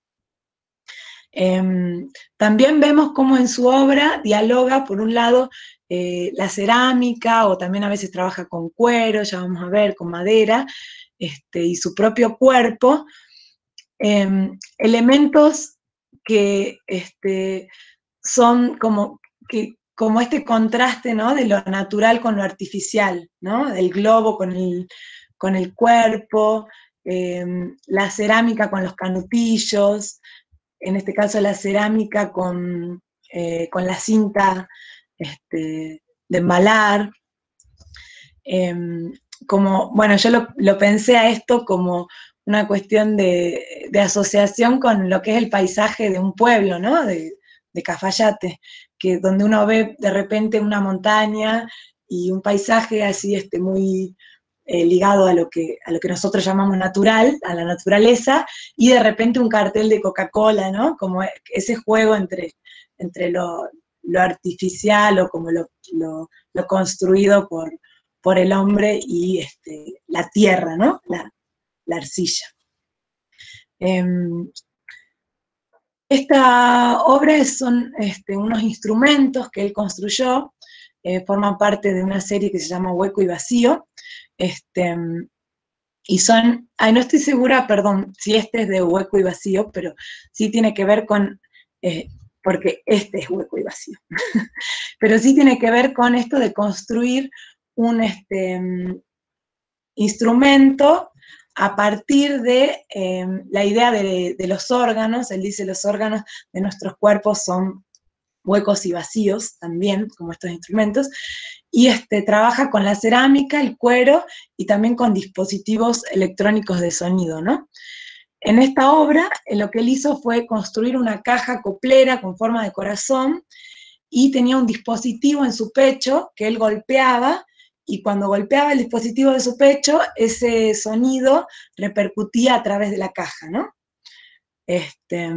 Eh, también vemos cómo en su obra dialoga, por un lado, eh, la cerámica, o también a veces trabaja con cuero, ya vamos a ver, con madera, este, y su propio cuerpo, eh, elementos que este, son como, que, como este contraste, ¿no? De lo natural con lo artificial, ¿no? Del globo con el, con el cuerpo, eh, la cerámica con los canutillos, en este caso la cerámica con, eh, con la cinta este, de embalar. Eh, como, bueno, yo lo, lo pensé a esto como una cuestión de, de asociación con lo que es el paisaje de un pueblo, ¿no? De, de Cafayate, que donde uno ve de repente una montaña y un paisaje así este, muy eh, ligado a lo, que, a lo que nosotros llamamos natural, a la naturaleza, y de repente un cartel de Coca-Cola, ¿no? Como ese juego entre, entre lo, lo artificial o como lo, lo, lo construido por, por el hombre y este, la tierra, ¿no? La, la arcilla. Eh, esta obra son este, unos instrumentos que él construyó, eh, forman parte de una serie que se llama Hueco y Vacío, este, y son, ay, no estoy segura, perdón, si este es de Hueco y Vacío, pero sí tiene que ver con, eh, porque este es Hueco y Vacío, pero sí tiene que ver con esto de construir un este, instrumento a partir de eh, la idea de, de los órganos. Él dice los órganos de nuestros cuerpos son huecos y vacíos también, como estos instrumentos, y este, trabaja con la cerámica, el cuero, y también con dispositivos electrónicos de sonido, ¿no? En esta obra, lo que él hizo fue construir una caja coplera con forma de corazón, y tenía un dispositivo en su pecho que él golpeaba, y cuando golpeaba el dispositivo de su pecho, ese sonido repercutía a través de la caja, ¿no? Este,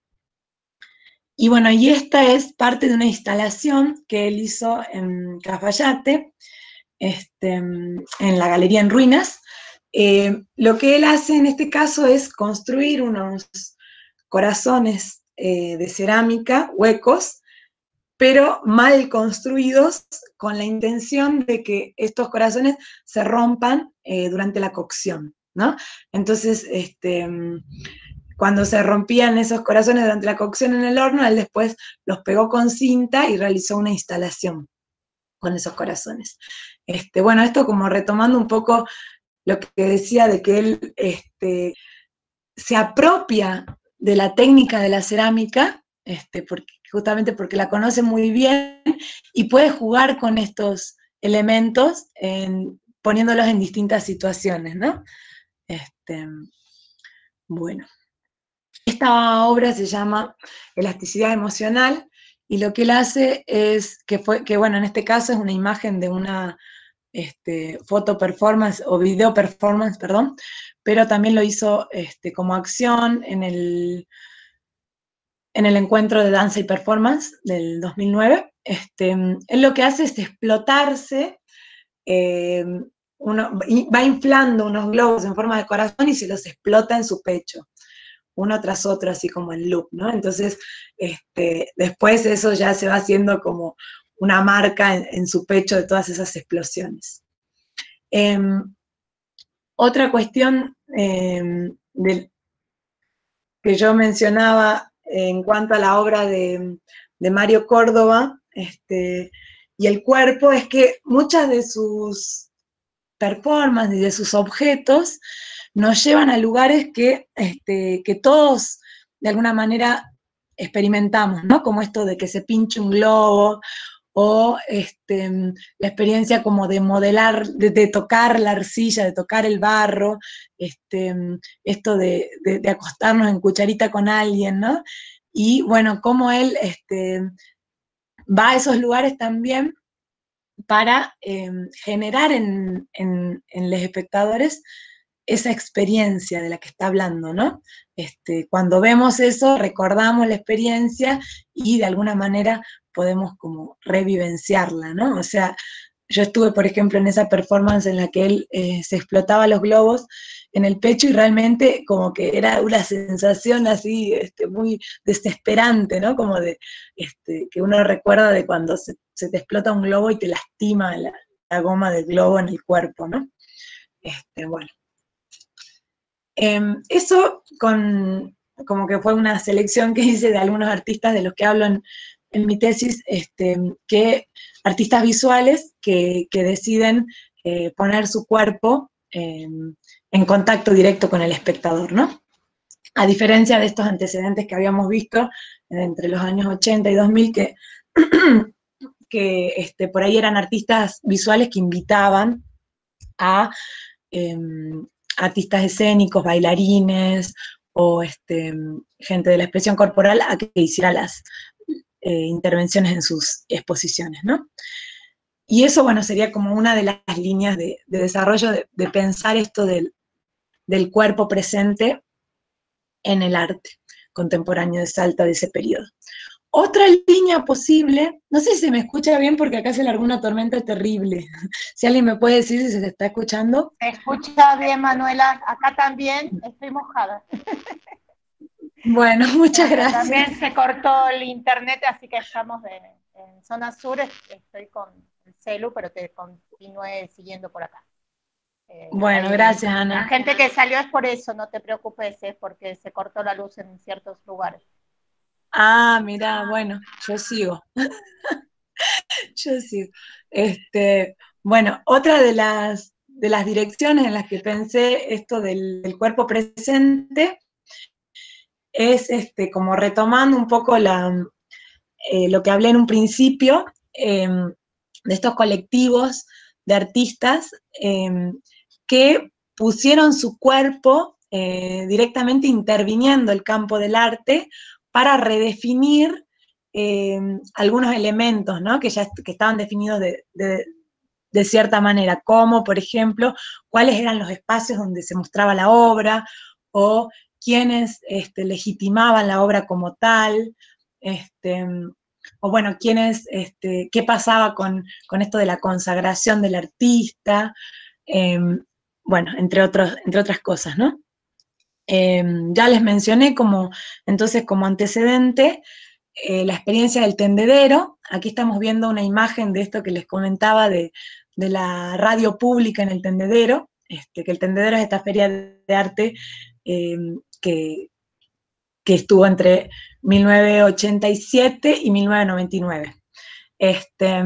y bueno, y esta es parte de una instalación que él hizo en Cafayate, este, en la Galería en Ruinas. Eh, lo que él hace en este caso es construir unos corazones eh, de cerámica, huecos, pero mal construidos, con la intención de que estos corazones se rompan eh, durante la cocción, ¿no? Entonces, este, cuando se rompían esos corazones durante la cocción en el horno, él después los pegó con cinta y realizó una instalación con esos corazones. Este, bueno, esto como retomando un poco lo que decía de que él este, se apropia de la técnica de la cerámica, este, porque, justamente porque la conoce muy bien, y puede jugar con estos elementos en, poniéndolos en distintas situaciones, ¿no? Este, bueno. Esta obra se llama Elasticidad Emocional, y lo que él hace es, que, fue, que bueno, en este caso es una imagen de una este, foto performance, o video performance, perdón, pero también lo hizo este, como acción en el, en el encuentro de danza y performance del dos mil nueve. Este, él lo que hace es explotarse, eh, uno, va inflando unos globos en forma de corazón y se los explota en su pecho, uno tras otro, así como en loop, ¿no? Entonces, este, después eso ya se va haciendo como una marca en, en su pecho de todas esas explosiones. Eh, otra cuestión eh, de, que yo mencionaba en cuanto a la obra de, de Mario Córdoba, este, y el cuerpo, es que muchas de sus performances y de sus objetos nos llevan a lugares que, este, que todos de alguna manera experimentamos, ¿no? Como esto de que se pinche un globo, o este, la experiencia como de modelar, de, de tocar la arcilla, de tocar el barro, este, esto de, de, de acostarnos en cucharita con alguien, ¿no? Y bueno, cómo él este, va a esos lugares también para eh, generar en, en, en los espectadores esa experiencia de la que está hablando, ¿no? Este, cuando vemos eso, recordamos la experiencia y de alguna manera podemos como revivenciarla, ¿no? O sea, yo estuve, por ejemplo, en esa performance en la que él eh, se explotaba los globos en el pecho, y realmente como que era una sensación así este, muy desesperante, ¿no? Como de, este, que uno recuerda de cuando se, se te explota un globo y te lastima la, la goma del globo en el cuerpo, ¿no? Este, bueno. Eh, eso con, como que fue una selección que hice de algunos artistas de los que hablo en, en mi tesis, este, que artistas visuales que, que deciden eh, poner su cuerpo eh, en contacto directo con el espectador, ¿no? A diferencia de estos antecedentes que habíamos visto entre los años ochenta y dos mil, que, que este, por ahí eran artistas visuales que invitaban a eh, artistas escénicos, bailarines, o este, gente de la expresión corporal a que hiciera las eh, intervenciones en sus exposiciones, ¿no? Y eso, bueno, sería como una de las líneas de, de desarrollo de, de pensar esto del, del cuerpo presente en el arte contemporáneo de Salta de ese periodo. otra línea posible, no sé si se me escucha bien porque acá se largó una tormenta terrible. Si alguien me puede decir si se está escuchando. Se escucha bien, Manuela. Acá también estoy mojada. Bueno, muchas gracias. También se cortó el internet, así que estamos de, en zona sur. Estoy con el celu, pero te continúe siguiendo por acá. Eh, bueno, gracias, Ana. La gente que salió es por eso, no te preocupes, es porque se cortó la luz en ciertos lugares. Ah, mira, bueno, yo sigo. Yo sigo. Este, bueno, otra de las, de las direcciones en las que pensé esto del, del cuerpo presente es este, como retomando un poco la, eh, lo que hablé en un principio, eh, de estos colectivos de artistas eh, que pusieron su cuerpo eh, directamente interviniendo el campo del arte para redefinir eh, algunos elementos, ¿no? que ya que estaban definidos de, de, de cierta manera, como por ejemplo, cuáles eran los espacios donde se mostraba la obra, o quiénes este, legitimaban la obra como tal, este, o bueno, quiénes, este, qué pasaba con, con esto de la consagración del artista, eh, bueno, entre, otros, entre otras cosas, ¿no? Eh, ya les mencioné como, entonces, como antecedente, eh, la experiencia del tendedero. Aquí estamos viendo una imagen de esto que les comentaba de, de la radio pública en el tendedero, este, que el tendedero es esta feria de arte eh, que, que estuvo entre mil novecientos ochenta y siete y mil novecientos noventa y nueve. Este,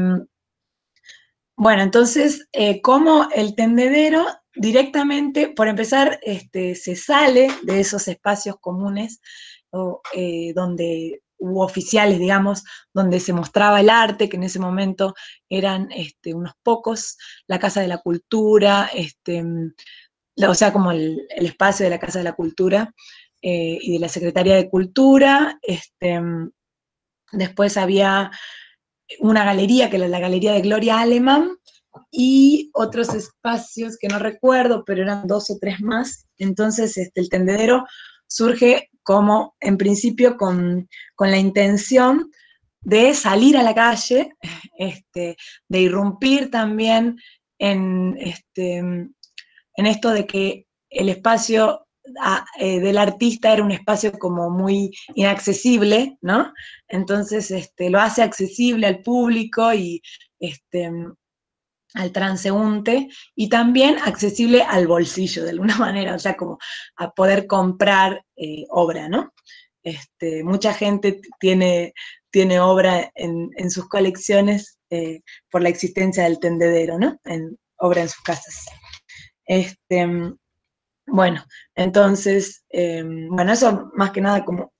bueno, entonces, eh, como el tendedero directamente, por empezar, este, se sale de esos espacios comunes o, eh, donde hubo oficiales, digamos, donde se mostraba el arte, que en ese momento eran este, unos pocos, la Casa de la Cultura, este, o sea, como el, el espacio de la Casa de la Cultura eh, y de la Secretaría de Cultura. Este, después había una galería, que era la Galería de Gloria Alemán, y otros espacios que no recuerdo, pero eran dos o tres más. Entonces, este, el tendedero surge como, en principio, con, con la intención de salir a la calle, este, de irrumpir también en, este, en esto de que el espacio a, eh, del artista era un espacio como muy inaccesible, ¿no? Entonces este, lo hace accesible al público y este, al transeúnte, y también accesible al bolsillo de alguna manera, o sea, como a poder comprar eh, obra, ¿no? Este, mucha gente tiene, tiene obra en, en sus colecciones eh, por la existencia del tendedero, ¿no? En, obra en sus casas. Este, bueno, entonces, eh, bueno, eso más que nada como,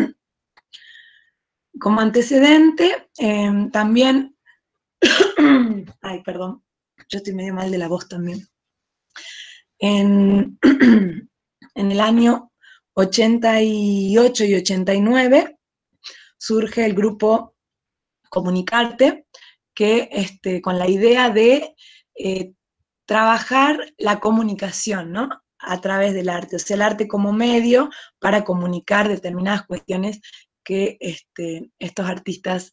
como antecedente, eh, también, ay, perdón, yo estoy medio mal de la voz también. En, en el año ochenta y ocho y ochenta y nueve surge el grupo Comunicarte, que este, con la idea de eh, trabajar la comunicación, ¿no? A través del arte, o sea, el arte como medio para comunicar determinadas cuestiones que este, estos artistas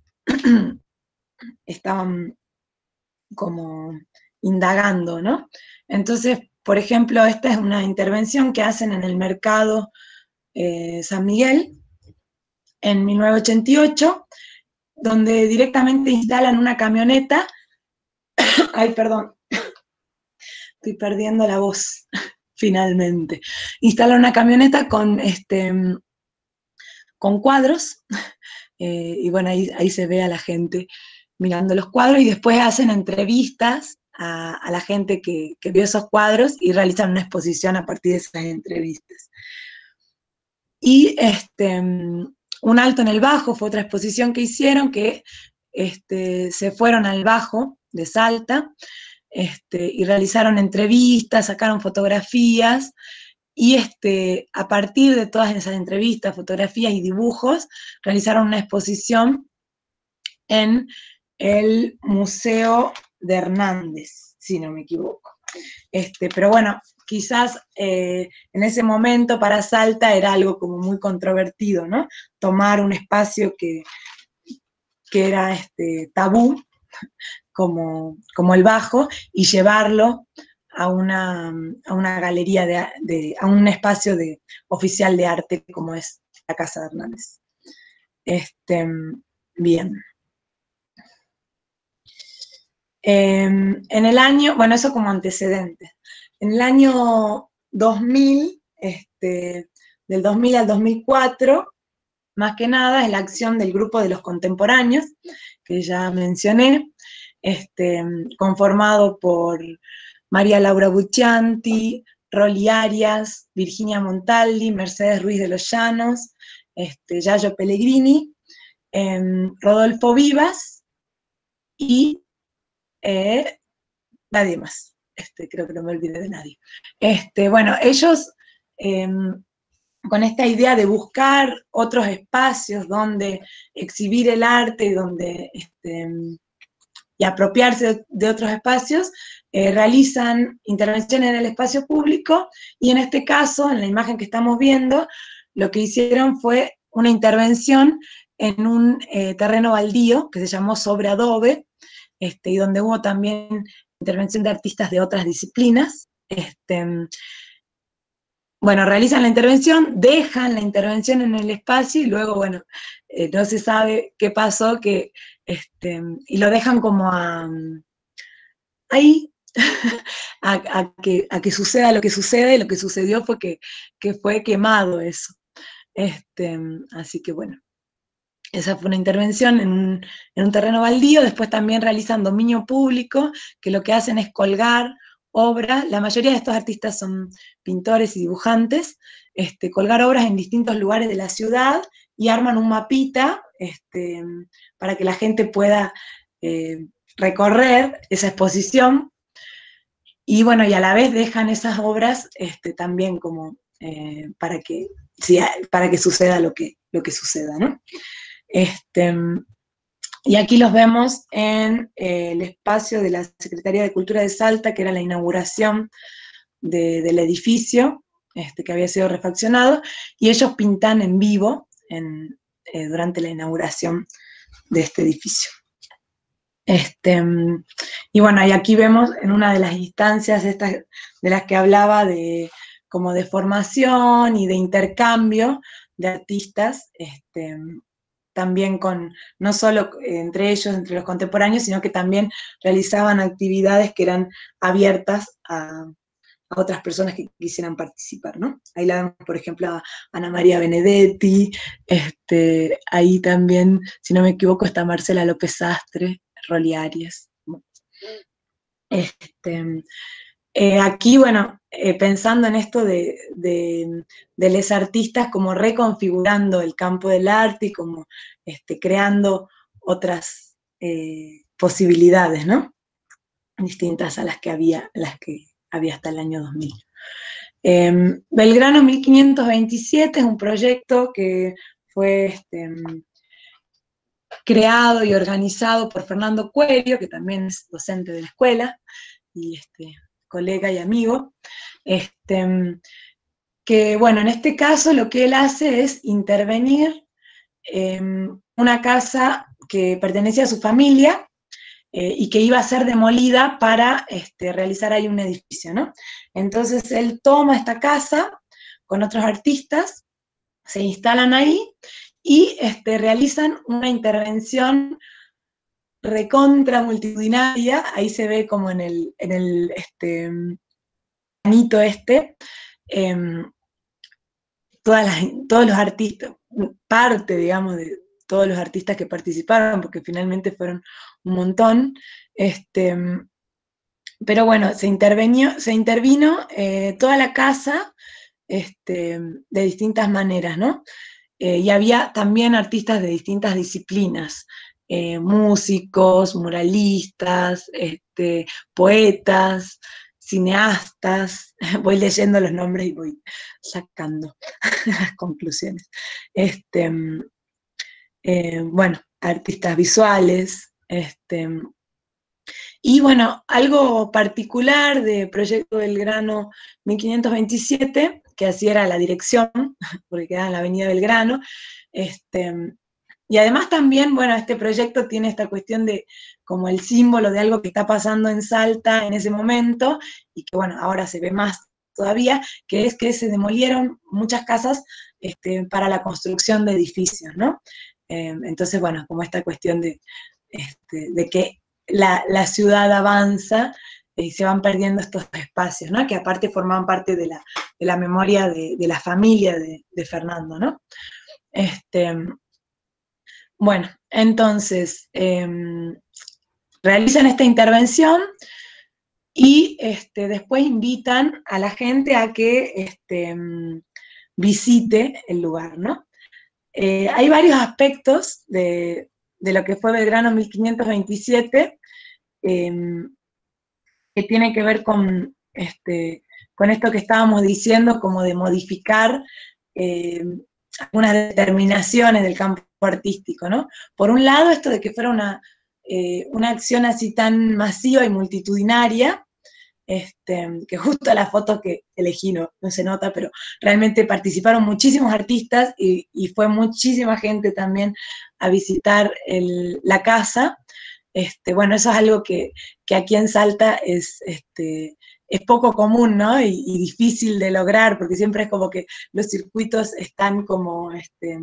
estaban como indagando, ¿no? Entonces, por ejemplo, esta es una intervención que hacen en el mercado eh, San Miguel en mil novecientos ochenta y ocho, donde directamente instalan una camioneta. Ay, perdón, estoy perdiendo la voz, finalmente. Instalan una camioneta con, este, con cuadros, eh, y bueno, ahí, ahí se ve a la gente mirando los cuadros, y después hacen entrevistas a, a la gente que, que vio esos cuadros y realizan una exposición a partir de esas entrevistas. Y este, un alto en el Bajo fue otra exposición que hicieron, que este, se fueron al Bajo de Salta este, y realizaron entrevistas, sacaron fotografías, y este, a partir de todas esas entrevistas, fotografías y dibujos, realizaron una exposición en el Museo de Hernández, si no me equivoco. Este, pero bueno, quizás eh, en ese momento para Salta era algo como muy controvertido, ¿no? Tomar un espacio que, que era este, tabú, como, como el Bajo, y llevarlo a una, a una galería, de, de, a un espacio de, oficial de arte como es la Casa de Hernández. Este, bien. Eh, en el año, bueno, eso como antecedente. En el año dos mil, este, del dos mil al dos mil cuatro, más que nada es la acción del grupo de los contemporáneos, que ya mencioné, este, conformado por María Laura Buccianti, Rolly Arias, Virginia Montaldi, Mercedes Ruiz de los Llanos, este, Yayo Pellegrini, eh, Rodolfo Vivas y eh, nadie más. Este, creo que no me olvidé de nadie. Este, bueno, ellos eh, con esta idea de buscar otros espacios donde exhibir el arte y donde este, y apropiarse de otros espacios, eh, realizan intervenciones en el espacio público, y en este caso, en la imagen que estamos viendo, lo que hicieron fue una intervención en un eh, terreno baldío que se llamó Sobre Adobe, este, y donde hubo también intervención de artistas de otras disciplinas. Este, bueno, realizan la intervención, dejan la intervención en el espacio, y luego, bueno, eh, no se sabe qué pasó, que, este, y lo dejan como a, ahí, a, a, que, a que suceda lo que sucede, y lo que sucedió fue que, que fue quemado eso. Este, así que bueno, esa fue una intervención en un, en un terreno baldío. Después también realizan dominio público, que lo que hacen es colgar obras. La mayoría de estos artistas son pintores y dibujantes, este, colgar obras en distintos lugares de la ciudad, y arman un mapita este, para que la gente pueda eh, recorrer esa exposición, y bueno, y a la vez dejan esas obras este, también como eh, para, que, sí, para que suceda lo que, lo que suceda, ¿no? Este, y aquí los vemos en eh, el espacio de la Secretaría de Cultura de Salta, que era la inauguración de, del edificio, este, que había sido refaccionado, y ellos pintan en vivo en, eh, durante la inauguración de este edificio. Este, y bueno, y aquí vemos en una de las instancias estas de las que hablaba, de, como de formación y de intercambio de artistas, este, también con, no solo entre ellos, entre los contemporáneos, sino que también realizaban actividades que eran abiertas a, a otras personas que quisieran participar, ¿no? Ahí la vemos, por ejemplo, a Ana María Benedetti, este, ahí también, si no me equivoco, está Marcela López Sastre, Rolly Arias. Este, eh, aquí, bueno, eh, pensando en esto de, de, de los artistas, como reconfigurando el campo del arte y como este, creando otras eh, posibilidades, ¿no? Distintas a las que había, las que había hasta el año dos mil. Eh, Belgrano mil quinientos veintisiete es un proyecto que fue este, creado y organizado por Fernando Cuello, que también es docente de la escuela, y este, colega y amigo, este, que bueno, en este caso lo que él hace es intervenir en una casa que pertenecía a su familia, eh, y que iba a ser demolida para este, realizar ahí un edificio, ¿no? Entonces él toma esta casa con otros artistas, se instalan ahí, y este, realizan una intervención recontra multitudinaria. Ahí se ve como en el, en el este, planito este, eh, todas las, todos los artistas, parte, digamos, de todos los artistas que participaron, porque finalmente fueron un montón, este, pero bueno, se intervino, se intervino eh, toda la casa este, de distintas maneras, ¿no? Eh, y había también artistas de distintas disciplinas, eh, músicos, muralistas, este, poetas, cineastas. Voy leyendo los nombres y voy sacando las conclusiones. Este, eh, bueno, artistas visuales, este, Y bueno, algo particular de Proyecto Belgrano mil quinientos veintisiete, que así era la dirección, porque quedaba en la avenida Belgrano, este, y además también, bueno, este proyecto tiene esta cuestión de como el símbolo de algo que está pasando en Salta en ese momento, y que bueno, ahora se ve más todavía, que es que se demolieron muchas casas este, para la construcción de edificios, ¿no? Eh, entonces, bueno, como esta cuestión de, este, de que la, la, ciudad avanza y se van perdiendo estos espacios, ¿no? Que aparte formaban parte de la, de la memoria de, de, la familia de, de Fernando, ¿no? Este, bueno, entonces, eh, realizan esta intervención y este, después invitan a la gente a que este, visite el lugar, ¿no? Eh, hay varios aspectos de, de lo que fue Belgrano mil quinientos veintisiete eh, que tiene que ver con, este, con esto que estábamos diciendo, como de modificar eh, algunas determinaciones del campo artístico, ¿no? Por un lado, esto de que fuera una, eh, una acción así tan masiva y multitudinaria, este, que justo la foto que elegí no, no se nota, pero realmente participaron muchísimos artistas y, y fue muchísima gente también a visitar el, la casa. Este, bueno, eso es algo que, que aquí en Salta es, este, es poco común, ¿no? Y, y difícil de lograr, porque siempre es como que los circuitos están como, este,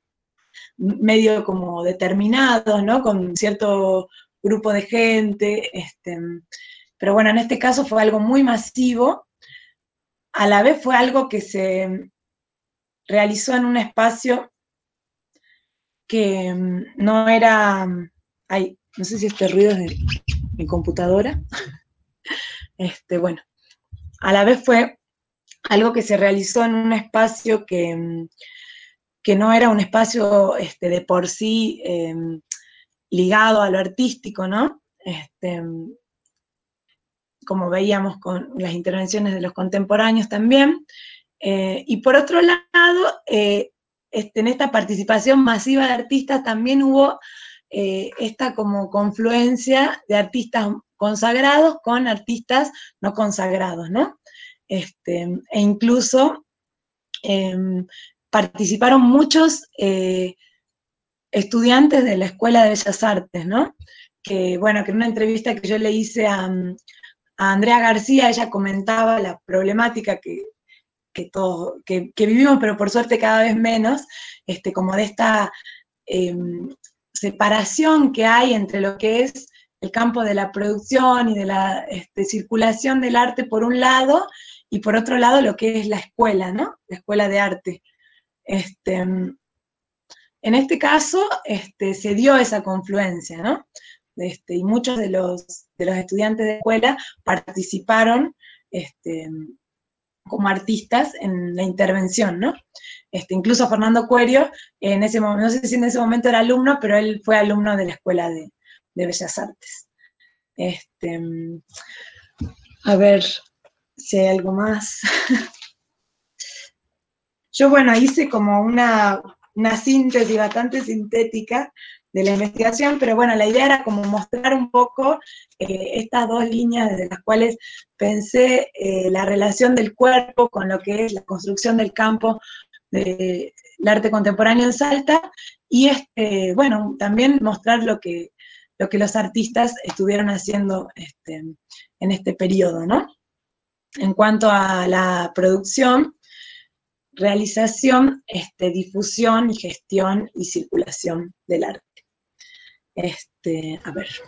medio como determinados, ¿no? Con cierto grupo de gente, este, pero bueno, en este caso fue algo muy masivo, a la vez fue algo que se realizó en un espacio que no era, ay, no sé si este ruido es de mi computadora, este, bueno, a la vez fue algo que se realizó en un espacio que, que no era un espacio este, de por sí eh, ligado a lo artístico, ¿no? Este, como veíamos con las intervenciones de los contemporáneos también. Eh, y por otro lado, eh, este, en esta participación masiva de artistas también hubo eh, esta como confluencia de artistas consagrados con artistas no consagrados, ¿no? Este, e incluso eh, participaron muchos eh, estudiantes de la Escuela de Bellas Artes, ¿no? Que, bueno, que en una entrevista que yo le hice a, a Andrea García, ella comentaba la problemática que, que, todo, que, que vivimos, pero por suerte cada vez menos, este, como de esta eh, separación que hay entre lo que es el campo de la producción y de la este, circulación del arte por un lado, y por otro lado lo que es la escuela, ¿no? La escuela de arte. Este, en este caso este, se dio esa confluencia, ¿no? Este, y muchos de los, de los estudiantes de escuela participaron este, como artistas en la intervención, ¿no? Este, incluso Fernando Cuerio, en ese momento, no sé si en ese momento era alumno, pero él fue alumno de la Escuela de, de Bellas Artes. Este, a ver si hay algo más. Yo, bueno, hice como una, una síntesis bastante sintética de la investigación, pero bueno, la idea era como mostrar un poco eh, estas dos líneas desde las cuales pensé eh, la relación del cuerpo con lo que es la construcción del campo del arte contemporáneo en Salta, y este, bueno, también mostrar lo que, lo que los artistas estuvieron haciendo este, en este periodo, ¿no? En cuanto a la producción, realización, este, difusión y gestión y circulación del arte. Este, a ver.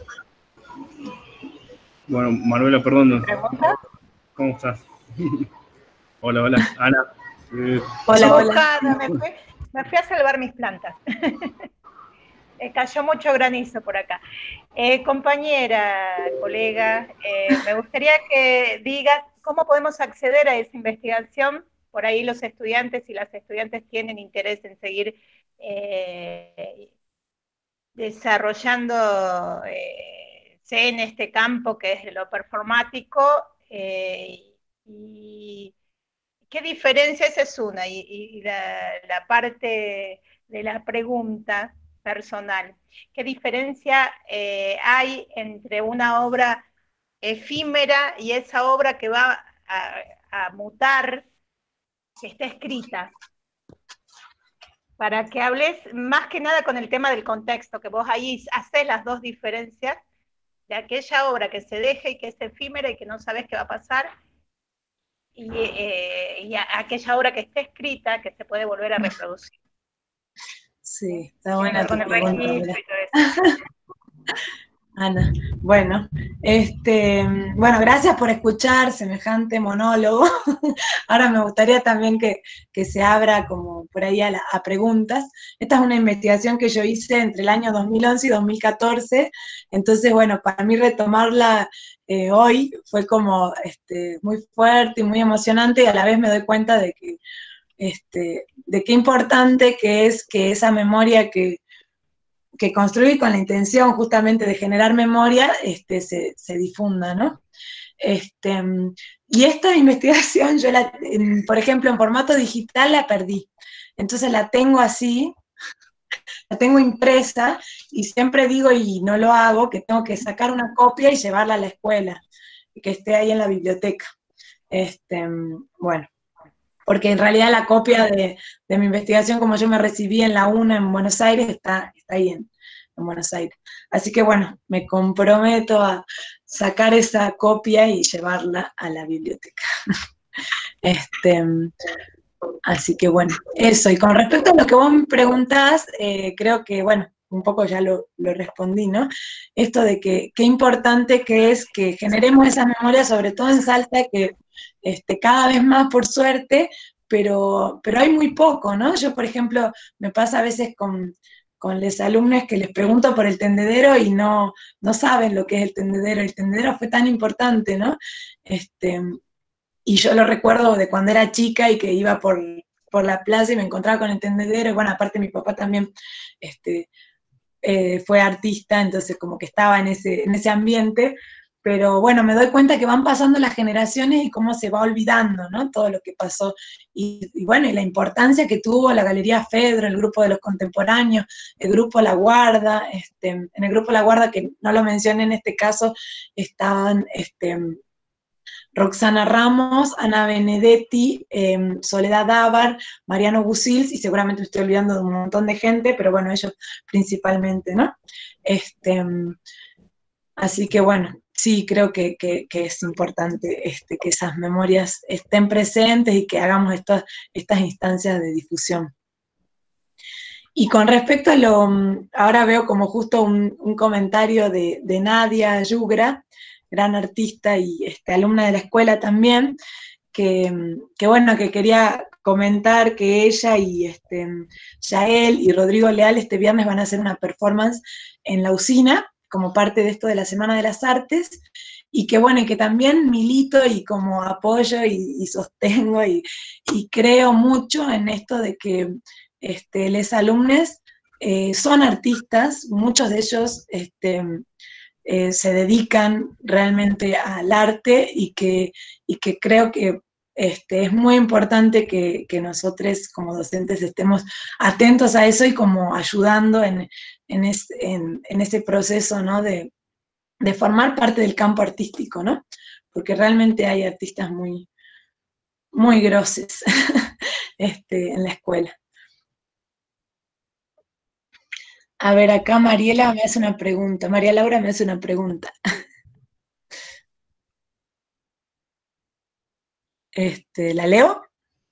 Bueno, Manuela, perdón. ¿Cómo estás? Hola, hola. Ana. Eh, hola, hola. Me fui, me fui a salvar mis plantas. eh, cayó mucho granizo por acá. Eh, compañera, colega, eh, me gustaría que digas cómo podemos acceder a esa investigación. Por ahí los estudiantes y las estudiantes tienen interés en seguir eh, desarrollando eh, en este campo que es lo performático, eh, y qué diferencia, esa es una, y, y la, la parte de la pregunta personal. ¿Qué diferencia eh, hay entre una obra efímera y esa obra que va a, a mutar, que está escrita? Para que hables más que nada con el tema del contexto, que vos ahí haces las dos diferencias de aquella obra que se deja y que es efímera y que no sabes qué va a pasar, y, eh, y a, aquella obra que está escrita, que se puede volver a reproducir. Sí, está buena tu pregunta. Ana, bueno, este, bueno, gracias por escuchar semejante monólogo. Ahora me gustaría también que, que se abra como por ahí a, la, a preguntas. Esta es una investigación que yo hice entre el año dos mil once y dos mil catorce, entonces, bueno, para mí retomarla eh, hoy fue como este, muy fuerte y muy emocionante, y a la vez me doy cuenta de que, este, de qué importante que es que esa memoria que que construí con la intención justamente de generar memoria, este, se, se difunda, ¿no? Este, y esta investigación, yo la, en, por ejemplo, en formato digital la perdí. Entonces la tengo así, la tengo impresa, y siempre digo, y no lo hago, que tengo que sacar una copia y llevarla a la escuela, y que esté ahí en la biblioteca. Este, bueno, porque en realidad la copia de, de mi investigación, como yo me recibí en la UNA en Buenos Aires, está, está ahí en, en Buenos Aires. Así que bueno, me comprometo a sacar esa copia y llevarla a la biblioteca. Este, así que bueno, eso. Y con respecto a lo que vos me preguntás, eh, creo que, bueno, un poco ya lo, lo respondí, ¿no? Esto de que qué importante que es que generemos esas memorias, sobre todo en Salta, que este, cada vez más, por suerte, pero, pero hay muy poco, ¿no? Yo, por ejemplo, me pasa a veces con, con los alumnos que les pregunto por el tendedero y no, no saben lo que es el tendedero. El tendedero fue tan importante, ¿no? Este, y yo lo recuerdo de cuando era chica y que iba por, por la plaza y me encontraba con el tendedero, y bueno, aparte mi papá también este, eh, fue artista, entonces como que estaba en ese, en ese ambiente, pero bueno, me doy cuenta que van pasando las generaciones y cómo se va olvidando, ¿no? Todo lo que pasó. Y, y bueno, y la importancia que tuvo la Galería Fedro, el grupo de los contemporáneos, el grupo La Guarda, este, en el grupo La Guarda, que no lo mencioné en este caso, estaban este, Roxana Ramos, Ana Benedetti, eh, Soledad Dávar, Mariano Gusils, y seguramente me estoy olvidando de un montón de gente, pero bueno, ellos principalmente, ¿no? Este, así que bueno, sí, creo que, que, que es importante este, que esas memorias estén presentes y que hagamos estas, estas instancias de difusión. Y con respecto a lo, ahora veo como justo un, un comentario de, de Nadia Yugra, gran artista y este, alumna de la escuela también, que, que bueno, que quería comentar que ella y este, Yael y Rodrigo Leal este viernes van a hacer una performance en la usina, como parte de esto de la Semana de las Artes, y que bueno, y que también milito y como apoyo y, y sostengo y, y creo mucho en esto de que este, los alumnos eh, son artistas, muchos de ellos este, eh, se dedican realmente al arte, y que, y que creo que este, es muy importante que, que nosotros como docentes estemos atentos a eso y como ayudando en, en, es, en, en ese proceso, ¿no? de, de formar parte del campo artístico, ¿no? Porque realmente hay artistas muy, muy groses este, en la escuela. A ver, acá Mariela me hace una pregunta, María Laura me hace una pregunta. Este, ¿la leo?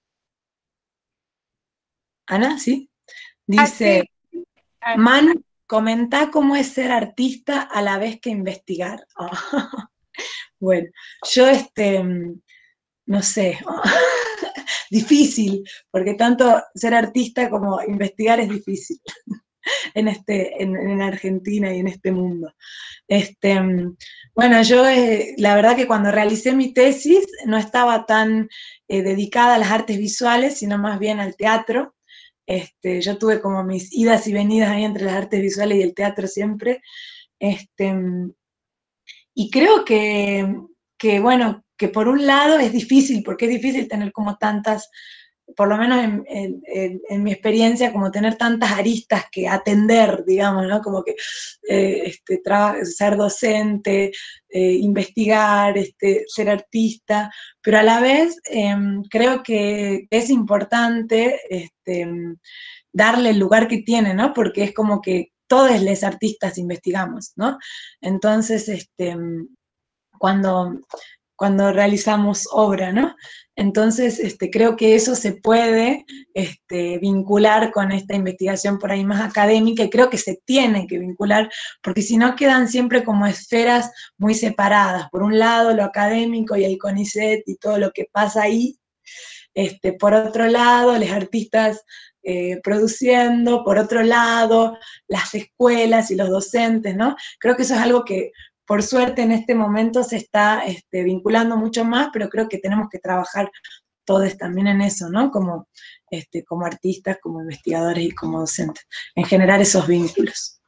Ana, ¿sí? Dice, ah, sí. Manu, comenta cómo es ser artista a la vez que investigar. Oh. Bueno, yo este, no sé, oh. Difícil, porque tanto ser artista como investigar es difícil. En, este, en, en Argentina y en este mundo. Este, bueno, yo eh, la verdad que cuando realicé mi tesis no estaba tan eh, dedicada a las artes visuales, sino más bien al teatro. Este, yo tuve como mis idas y venidas ahí entre las artes visuales y el teatro siempre. Este, y creo que, que, bueno, que por un lado es difícil, porque es difícil tener como tantas por lo menos en, en, en mi experiencia, como tener tantas aristas que atender, digamos, ¿no? Como que eh, este, ser docente, eh, investigar, este, ser artista, pero a la vez eh, creo que es importante este, darle el lugar que tiene, ¿no? Porque es como que todos los artistas investigamos, ¿no? Entonces, este, cuando, cuando realizamos obra, ¿no? Entonces, este, creo que eso se puede este, vincular con esta investigación por ahí más académica, y creo que se tiene que vincular, porque si no quedan siempre como esferas muy separadas. Por un lado, lo académico y el CONICET y todo lo que pasa ahí. Este, por otro lado, los artistas eh, produciendo, por otro lado, las escuelas y los docentes, ¿no? Creo que eso es algo que, por suerte, en este momento se está este, vinculando mucho más, pero creo que tenemos que trabajar todos también en eso, ¿no? Como, este, como artistas, como investigadores y como docentes, en generar esos vínculos.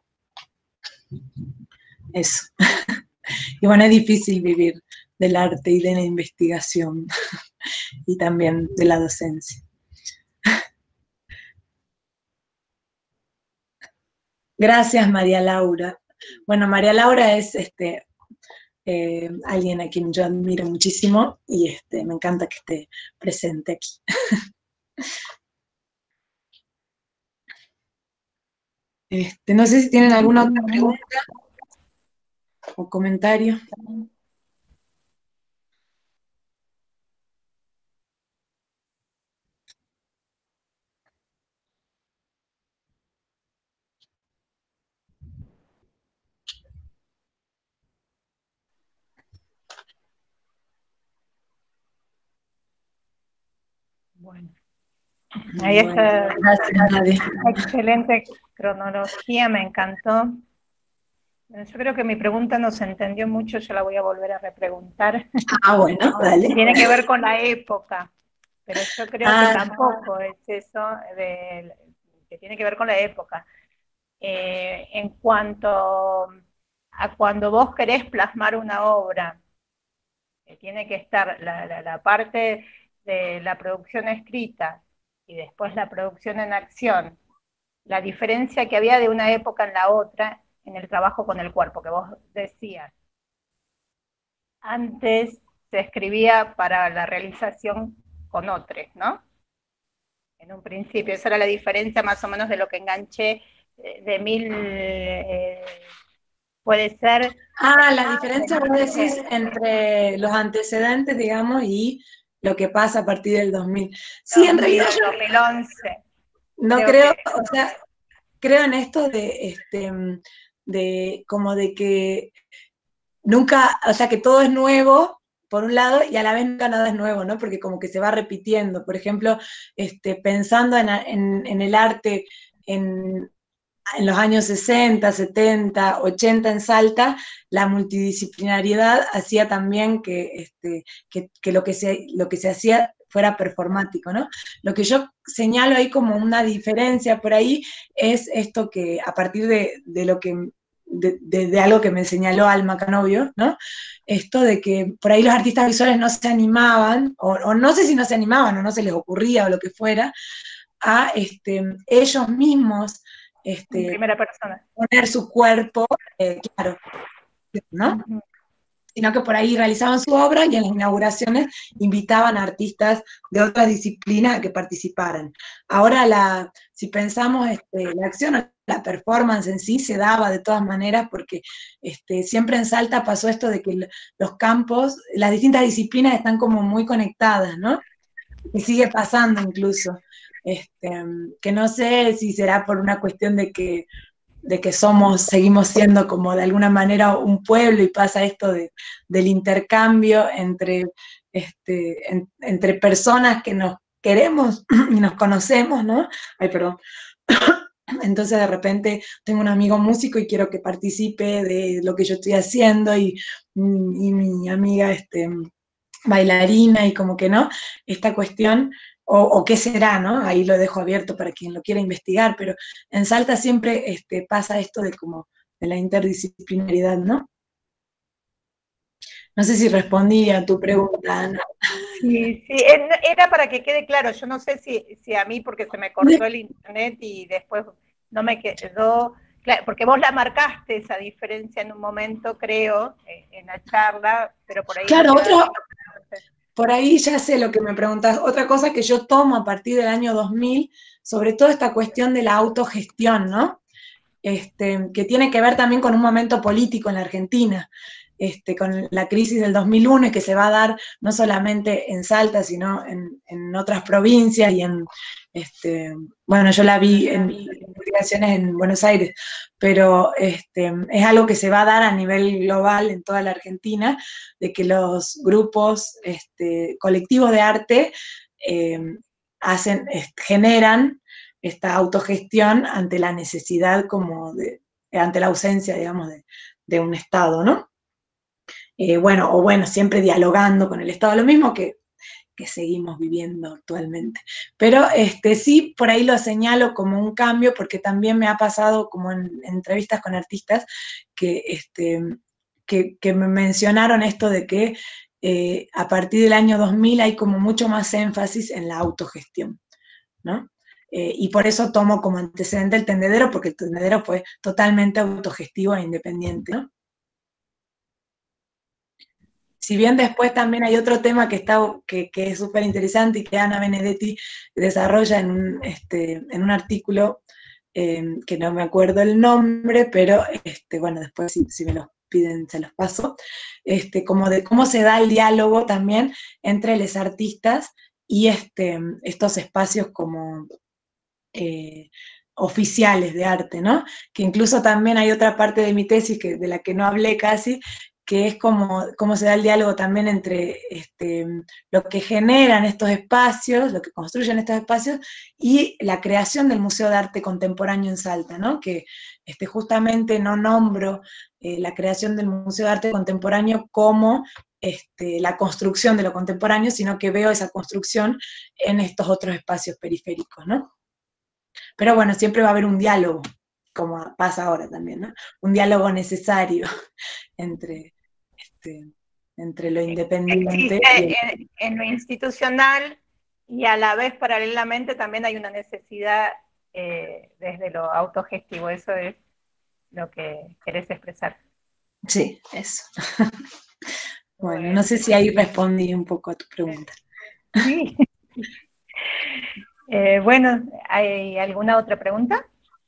Eso. Y bueno, es difícil vivir del arte y de la investigación, y también de la docencia. Gracias, María Laura. Bueno, María Laura es este, eh, alguien a quien yo admiro muchísimo, y este, me encanta que esté presente aquí. Este, no sé si tienen alguna otra pregunta o comentario. Bueno, ahí está. Gracias, Nadia. Excelente cronología, me encantó. Yo creo que mi pregunta no se entendió mucho, yo la voy a volver a repreguntar. Ah, bueno, dale. Tiene que ver con la época, pero yo creo ah, que tampoco es eso, de, que tiene que ver con la época. Eh, en cuanto a cuando vos querés plasmar una obra, que tiene que estar la, la, la parte de la producción escrita y después la producción en acción, la diferencia que había de una época en la otra en el trabajo con el cuerpo, que vos decías. Antes se escribía para la realización con otros, ¿no? En un principio, esa era la diferencia más o menos de lo que enganché de mil, eh, puede ser... Ah, la diferencia, vos decís, entre los antecedentes, digamos, y lo que pasa a partir del dos mil. Sí, en realidad yo dos mil once. no creo, creo que... o sea, creo en esto de, este, de, como de que nunca, o sea, que todo es nuevo, por un lado, y a la vez nunca nada es nuevo, ¿no? Porque como que se va repitiendo. Por ejemplo, este, pensando en, en, en el arte en, en los años sesenta, setenta, ochenta en Salta, la multidisciplinariedad hacía también que, este, que, que, lo, que se, lo que se hacía fuera performático, ¿no? Lo que yo señalo ahí como una diferencia por ahí es esto que, a partir de, de lo que, de, de, de algo que me señaló Alma Canovio, ¿no? Esto de que por ahí los artistas visuales no se animaban, o, o no sé si no se animaban, o no se les ocurría, o lo que fuera, a este, ellos mismos este, en primera persona. Poner su cuerpo, eh, claro, ¿no? Uh-huh. Sino que por ahí realizaban su obra y en las inauguraciones invitaban a artistas de otras disciplinas a que participaran. Ahora, la, si pensamos, este, la acción, la performance en sí se daba de todas maneras, porque este, siempre en Salta pasó esto de que los campos, las distintas disciplinas están como muy conectadas, ¿no? Y sigue pasando incluso. Este, que no sé si será por una cuestión de que, de que somos, seguimos siendo como de alguna manera un pueblo, y pasa esto de, del intercambio entre, este, en, entre personas que nos queremos y nos conocemos, ¿no? Ay, perdón. Entonces de repente tengo un amigo músico y quiero que participe de lo que yo estoy haciendo, y, y mi amiga este, bailarina, y como que no, esta cuestión... O, o qué será, ¿no? Ahí lo dejo abierto para quien lo quiera investigar, pero en Salta siempre este, pasa esto de como de la interdisciplinaridad, ¿no? No sé si respondí a tu pregunta, Ana. Sí, sí, era para que quede claro, yo no sé si, si a mí porque se me cortó el internet y después no me quedó, claro, porque vos la marcaste esa diferencia en un momento, creo, en la charla, pero por ahí claro, no otro, por ahí ya sé lo que me preguntas. Otra cosa que yo tomo a partir del año dos mil, sobre todo esta cuestión de la autogestión, ¿no? Este, que tiene que ver también con un momento político en la Argentina, este, con la crisis del dos mil uno y que se va a dar no solamente en Salta, sino en, en otras provincias y en, este, bueno, yo la vi en publicaciones en Buenos Aires, pero este, es algo que se va a dar a nivel global en toda la Argentina, de que los grupos este, colectivos de arte eh, hacen, generan esta autogestión ante la necesidad como de, ante la ausencia, digamos, de, de un Estado, ¿no? Eh, bueno, o bueno, siempre dialogando con el Estado, lo mismo que, que seguimos viviendo actualmente. Pero este, sí, por ahí lo señalo como un cambio, porque también me ha pasado como en, en entrevistas con artistas que, este, que, que me mencionaron esto de que eh, a partir del año dos mil hay como mucho más énfasis en la autogestión, ¿no? Eh, y por eso tomo como antecedente el tendedero, porque el tendedero fue totalmente autogestivo e independiente, ¿no? Si bien después también hay otro tema que, está, que, que es súper interesante y que Ana Benedetti desarrolla en un, este, en un artículo eh, que no me acuerdo el nombre, pero este, bueno, después si, si me los piden se los paso, este, como de cómo se da el diálogo también entre los artistas y este, estos espacios como eh, oficiales de arte, ¿no? Que incluso también hay otra parte de mi tesis que, de la que no hablé casi, que es cómo, cómo se da el diálogo también entre este, lo que generan estos espacios, lo que construyen estos espacios, y la creación del Museo de Arte Contemporáneo en Salta, ¿no? Que este, justamente no nombro eh, la creación del Museo de Arte Contemporáneo como este, la construcción de lo contemporáneo, sino que veo esa construcción en estos otros espacios periféricos, ¿no? Pero bueno, siempre va a haber un diálogo, como pasa ahora también, ¿no? Un diálogo necesario entre, este, entre lo independiente existe y el... en, en lo institucional y a la vez paralelamente también hay una necesidad eh, desde lo autogestivo. Eso es lo que querés expresar. Sí, eso. Bueno, bueno, no sé si ahí respondí un poco a tu pregunta. Sí. Eh, bueno, ¿hay alguna otra pregunta?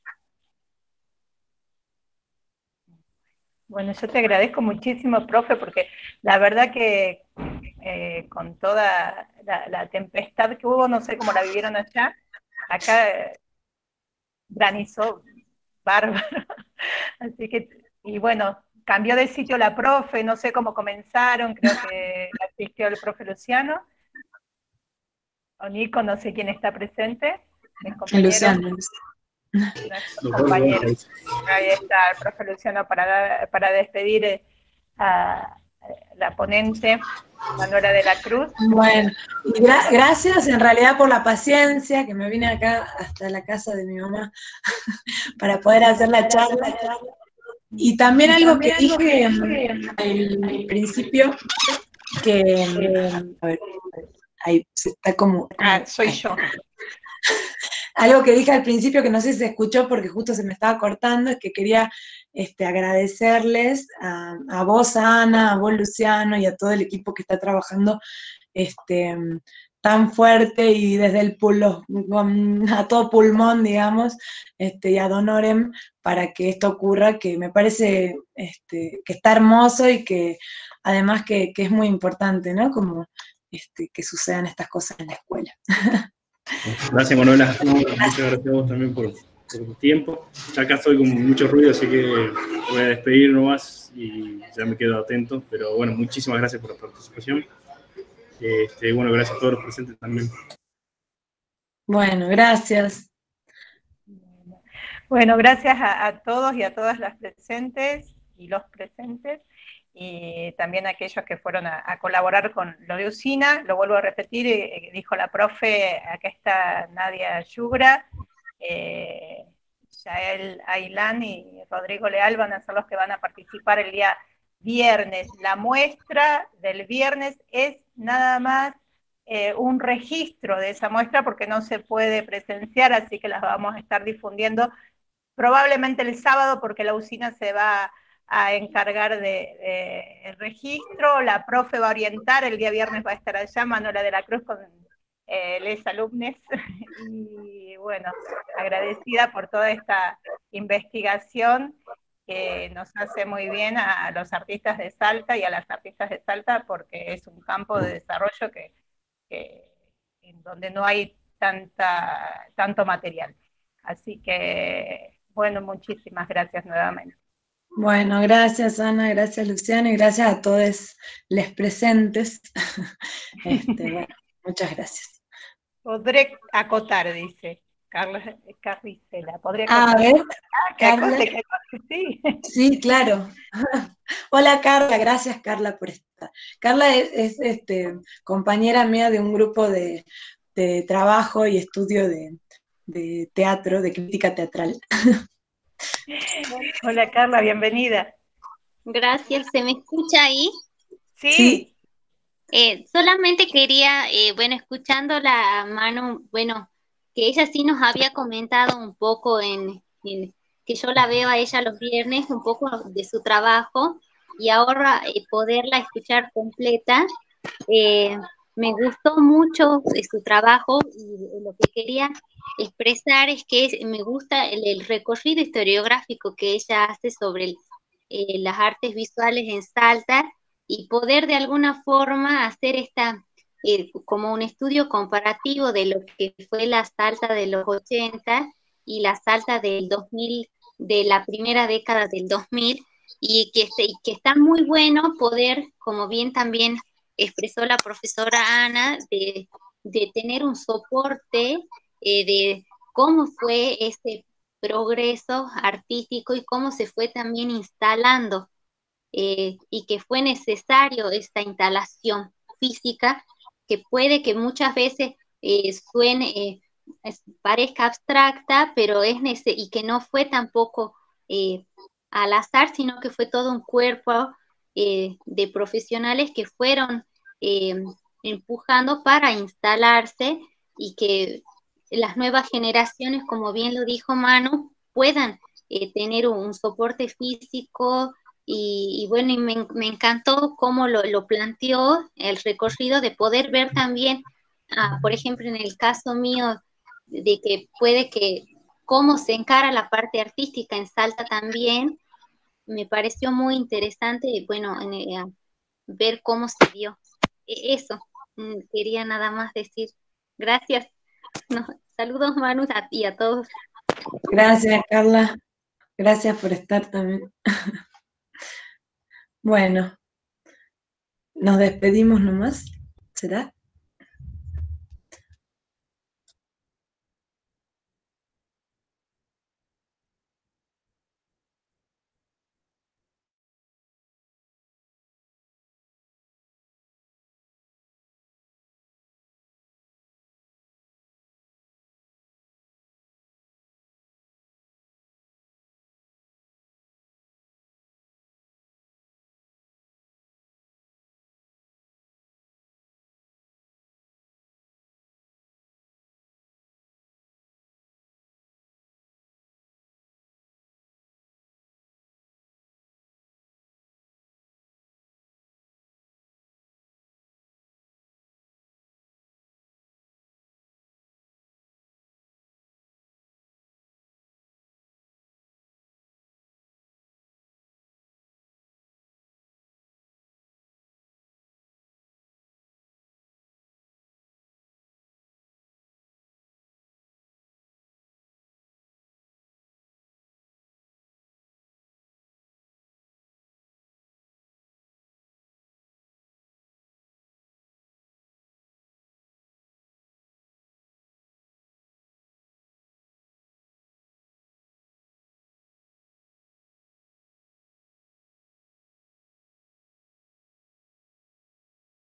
Bueno, yo te agradezco muchísimo, profe, porque la verdad que eh, con toda la, la tempestad que hubo, no sé cómo la vivieron allá, acá eh, granizó bárbaro. Así que, y bueno, cambió de sitio la profe, no sé cómo comenzaron, creo que asistió el profe Luciano, o Nico, no sé quién está presente, mis compañeros. Luciano. Compañeros. Ahí está el profe Luciano para, para despedir a la ponente Manuela de la Cruz. Bueno, y gra gracias en realidad por la paciencia, que me vine acá hasta la casa de mi mamá para poder hacer la charla. Y también algo que dije al principio, que, a ver, ahí está como... Ah, soy yo. Algo que dije al principio que no sé si se escuchó porque justo se me estaba cortando, es que quería este, agradecerles a, a vos, Ana, a vos, Luciano, y a todo el equipo que está trabajando este, tan fuerte y desde el pulo, a todo pulmón, digamos, este, y ad honorem para que esto ocurra, que me parece este, que está hermoso y que además que, que es muy importante, ¿no? Como este, que sucedan estas cosas en la escuela. Gracias, Manuela. Muchas gracias a vos también por, por tu tiempo. Ya acá estoy con mucho ruido, así que voy a despedir nomás y ya me quedo atento. Pero bueno, muchísimas gracias por la participación. Este, bueno, gracias a todos los presentes también. Bueno, gracias. Bueno, gracias a, a todos y a todas las presentes y los presentes. Y también a aquellos que fueron a, a colaborar con lo de Usina, lo vuelvo a repetir, eh, dijo la profe, acá está Nadia Yugra, eh, Yael Ailán y Rodrigo Leal van a ser los que van a participar el día viernes. La muestra del viernes es nada más eh, un registro de esa muestra porque no se puede presenciar, así que las vamos a estar difundiendo probablemente el sábado porque la usina se va a encargar de, de el registro, la profe va a orientar, el día viernes va a estar allá, Manuela de la Cruz con eh, les alumnes, y bueno, agradecida por toda esta investigación que nos hace muy bien a los artistas de Salta y a las artistas de Salta porque es un campo de desarrollo que, que en donde no hay tanta, tanto material. Así que, bueno, muchísimas gracias nuevamente. Bueno, gracias Ana, gracias Luciano y gracias a todos los presentes. Este, bueno, muchas gracias. Podré acotar, dice Carla Carricela. ¿Podría acotar? A ver, ah, que Carla. Acote, que acote, sí. Sí, claro. Hola Carla, gracias Carla por estar. Carla es, es este, compañera mía de un grupo de, de trabajo y estudio de, de teatro, de crítica teatral. Hola Carla, bienvenida. Gracias, ¿se me escucha ahí? Sí. Sí. Eh, solamente quería, eh, bueno, escuchando la Manu, bueno, que ella sí nos había comentado un poco en, en que yo la veo a ella los viernes, un poco de su trabajo, y ahora eh, poderla escuchar completa, eh, me gustó mucho eh, su trabajo, y lo que quería expresar es que es, me gusta el, el recorrido historiográfico que ella hace sobre el, eh, las artes visuales en Salta, y poder de alguna forma hacer esta, eh, como un estudio comparativo de lo que fue la Salta de los ochenta y la Salta del dos mil, de la primera década del dos mil, y que, y que está muy bueno poder, como bien también expresó la profesora Ana, de, de tener un soporte eh, de cómo fue este progreso artístico y cómo se fue también instalando, eh, y que fue necesario esta instalación física, que puede que muchas veces eh, suene, eh, es, parezca abstracta, pero es nece- y que no fue tampoco eh, al azar, sino que fue todo un cuerpo eh, de profesionales que fueron eh, empujando para instalarse, y que las nuevas generaciones, como bien lo dijo Manu, puedan eh, tener un, un soporte físico. Y, y bueno, y me, me encantó cómo lo, lo planteó el recorrido, de poder ver también, ah, por ejemplo, en el caso mío, de que puede que cómo se encara la parte artística en Salta también, me pareció muy interesante, y bueno, en, eh, ver cómo se dio. E- Eso, mm, quería nada más decir. Gracias. No, saludos, Manu, a ti y a todos. Gracias Carla, gracias por estar también. Bueno, nos despedimos nomás, ¿será?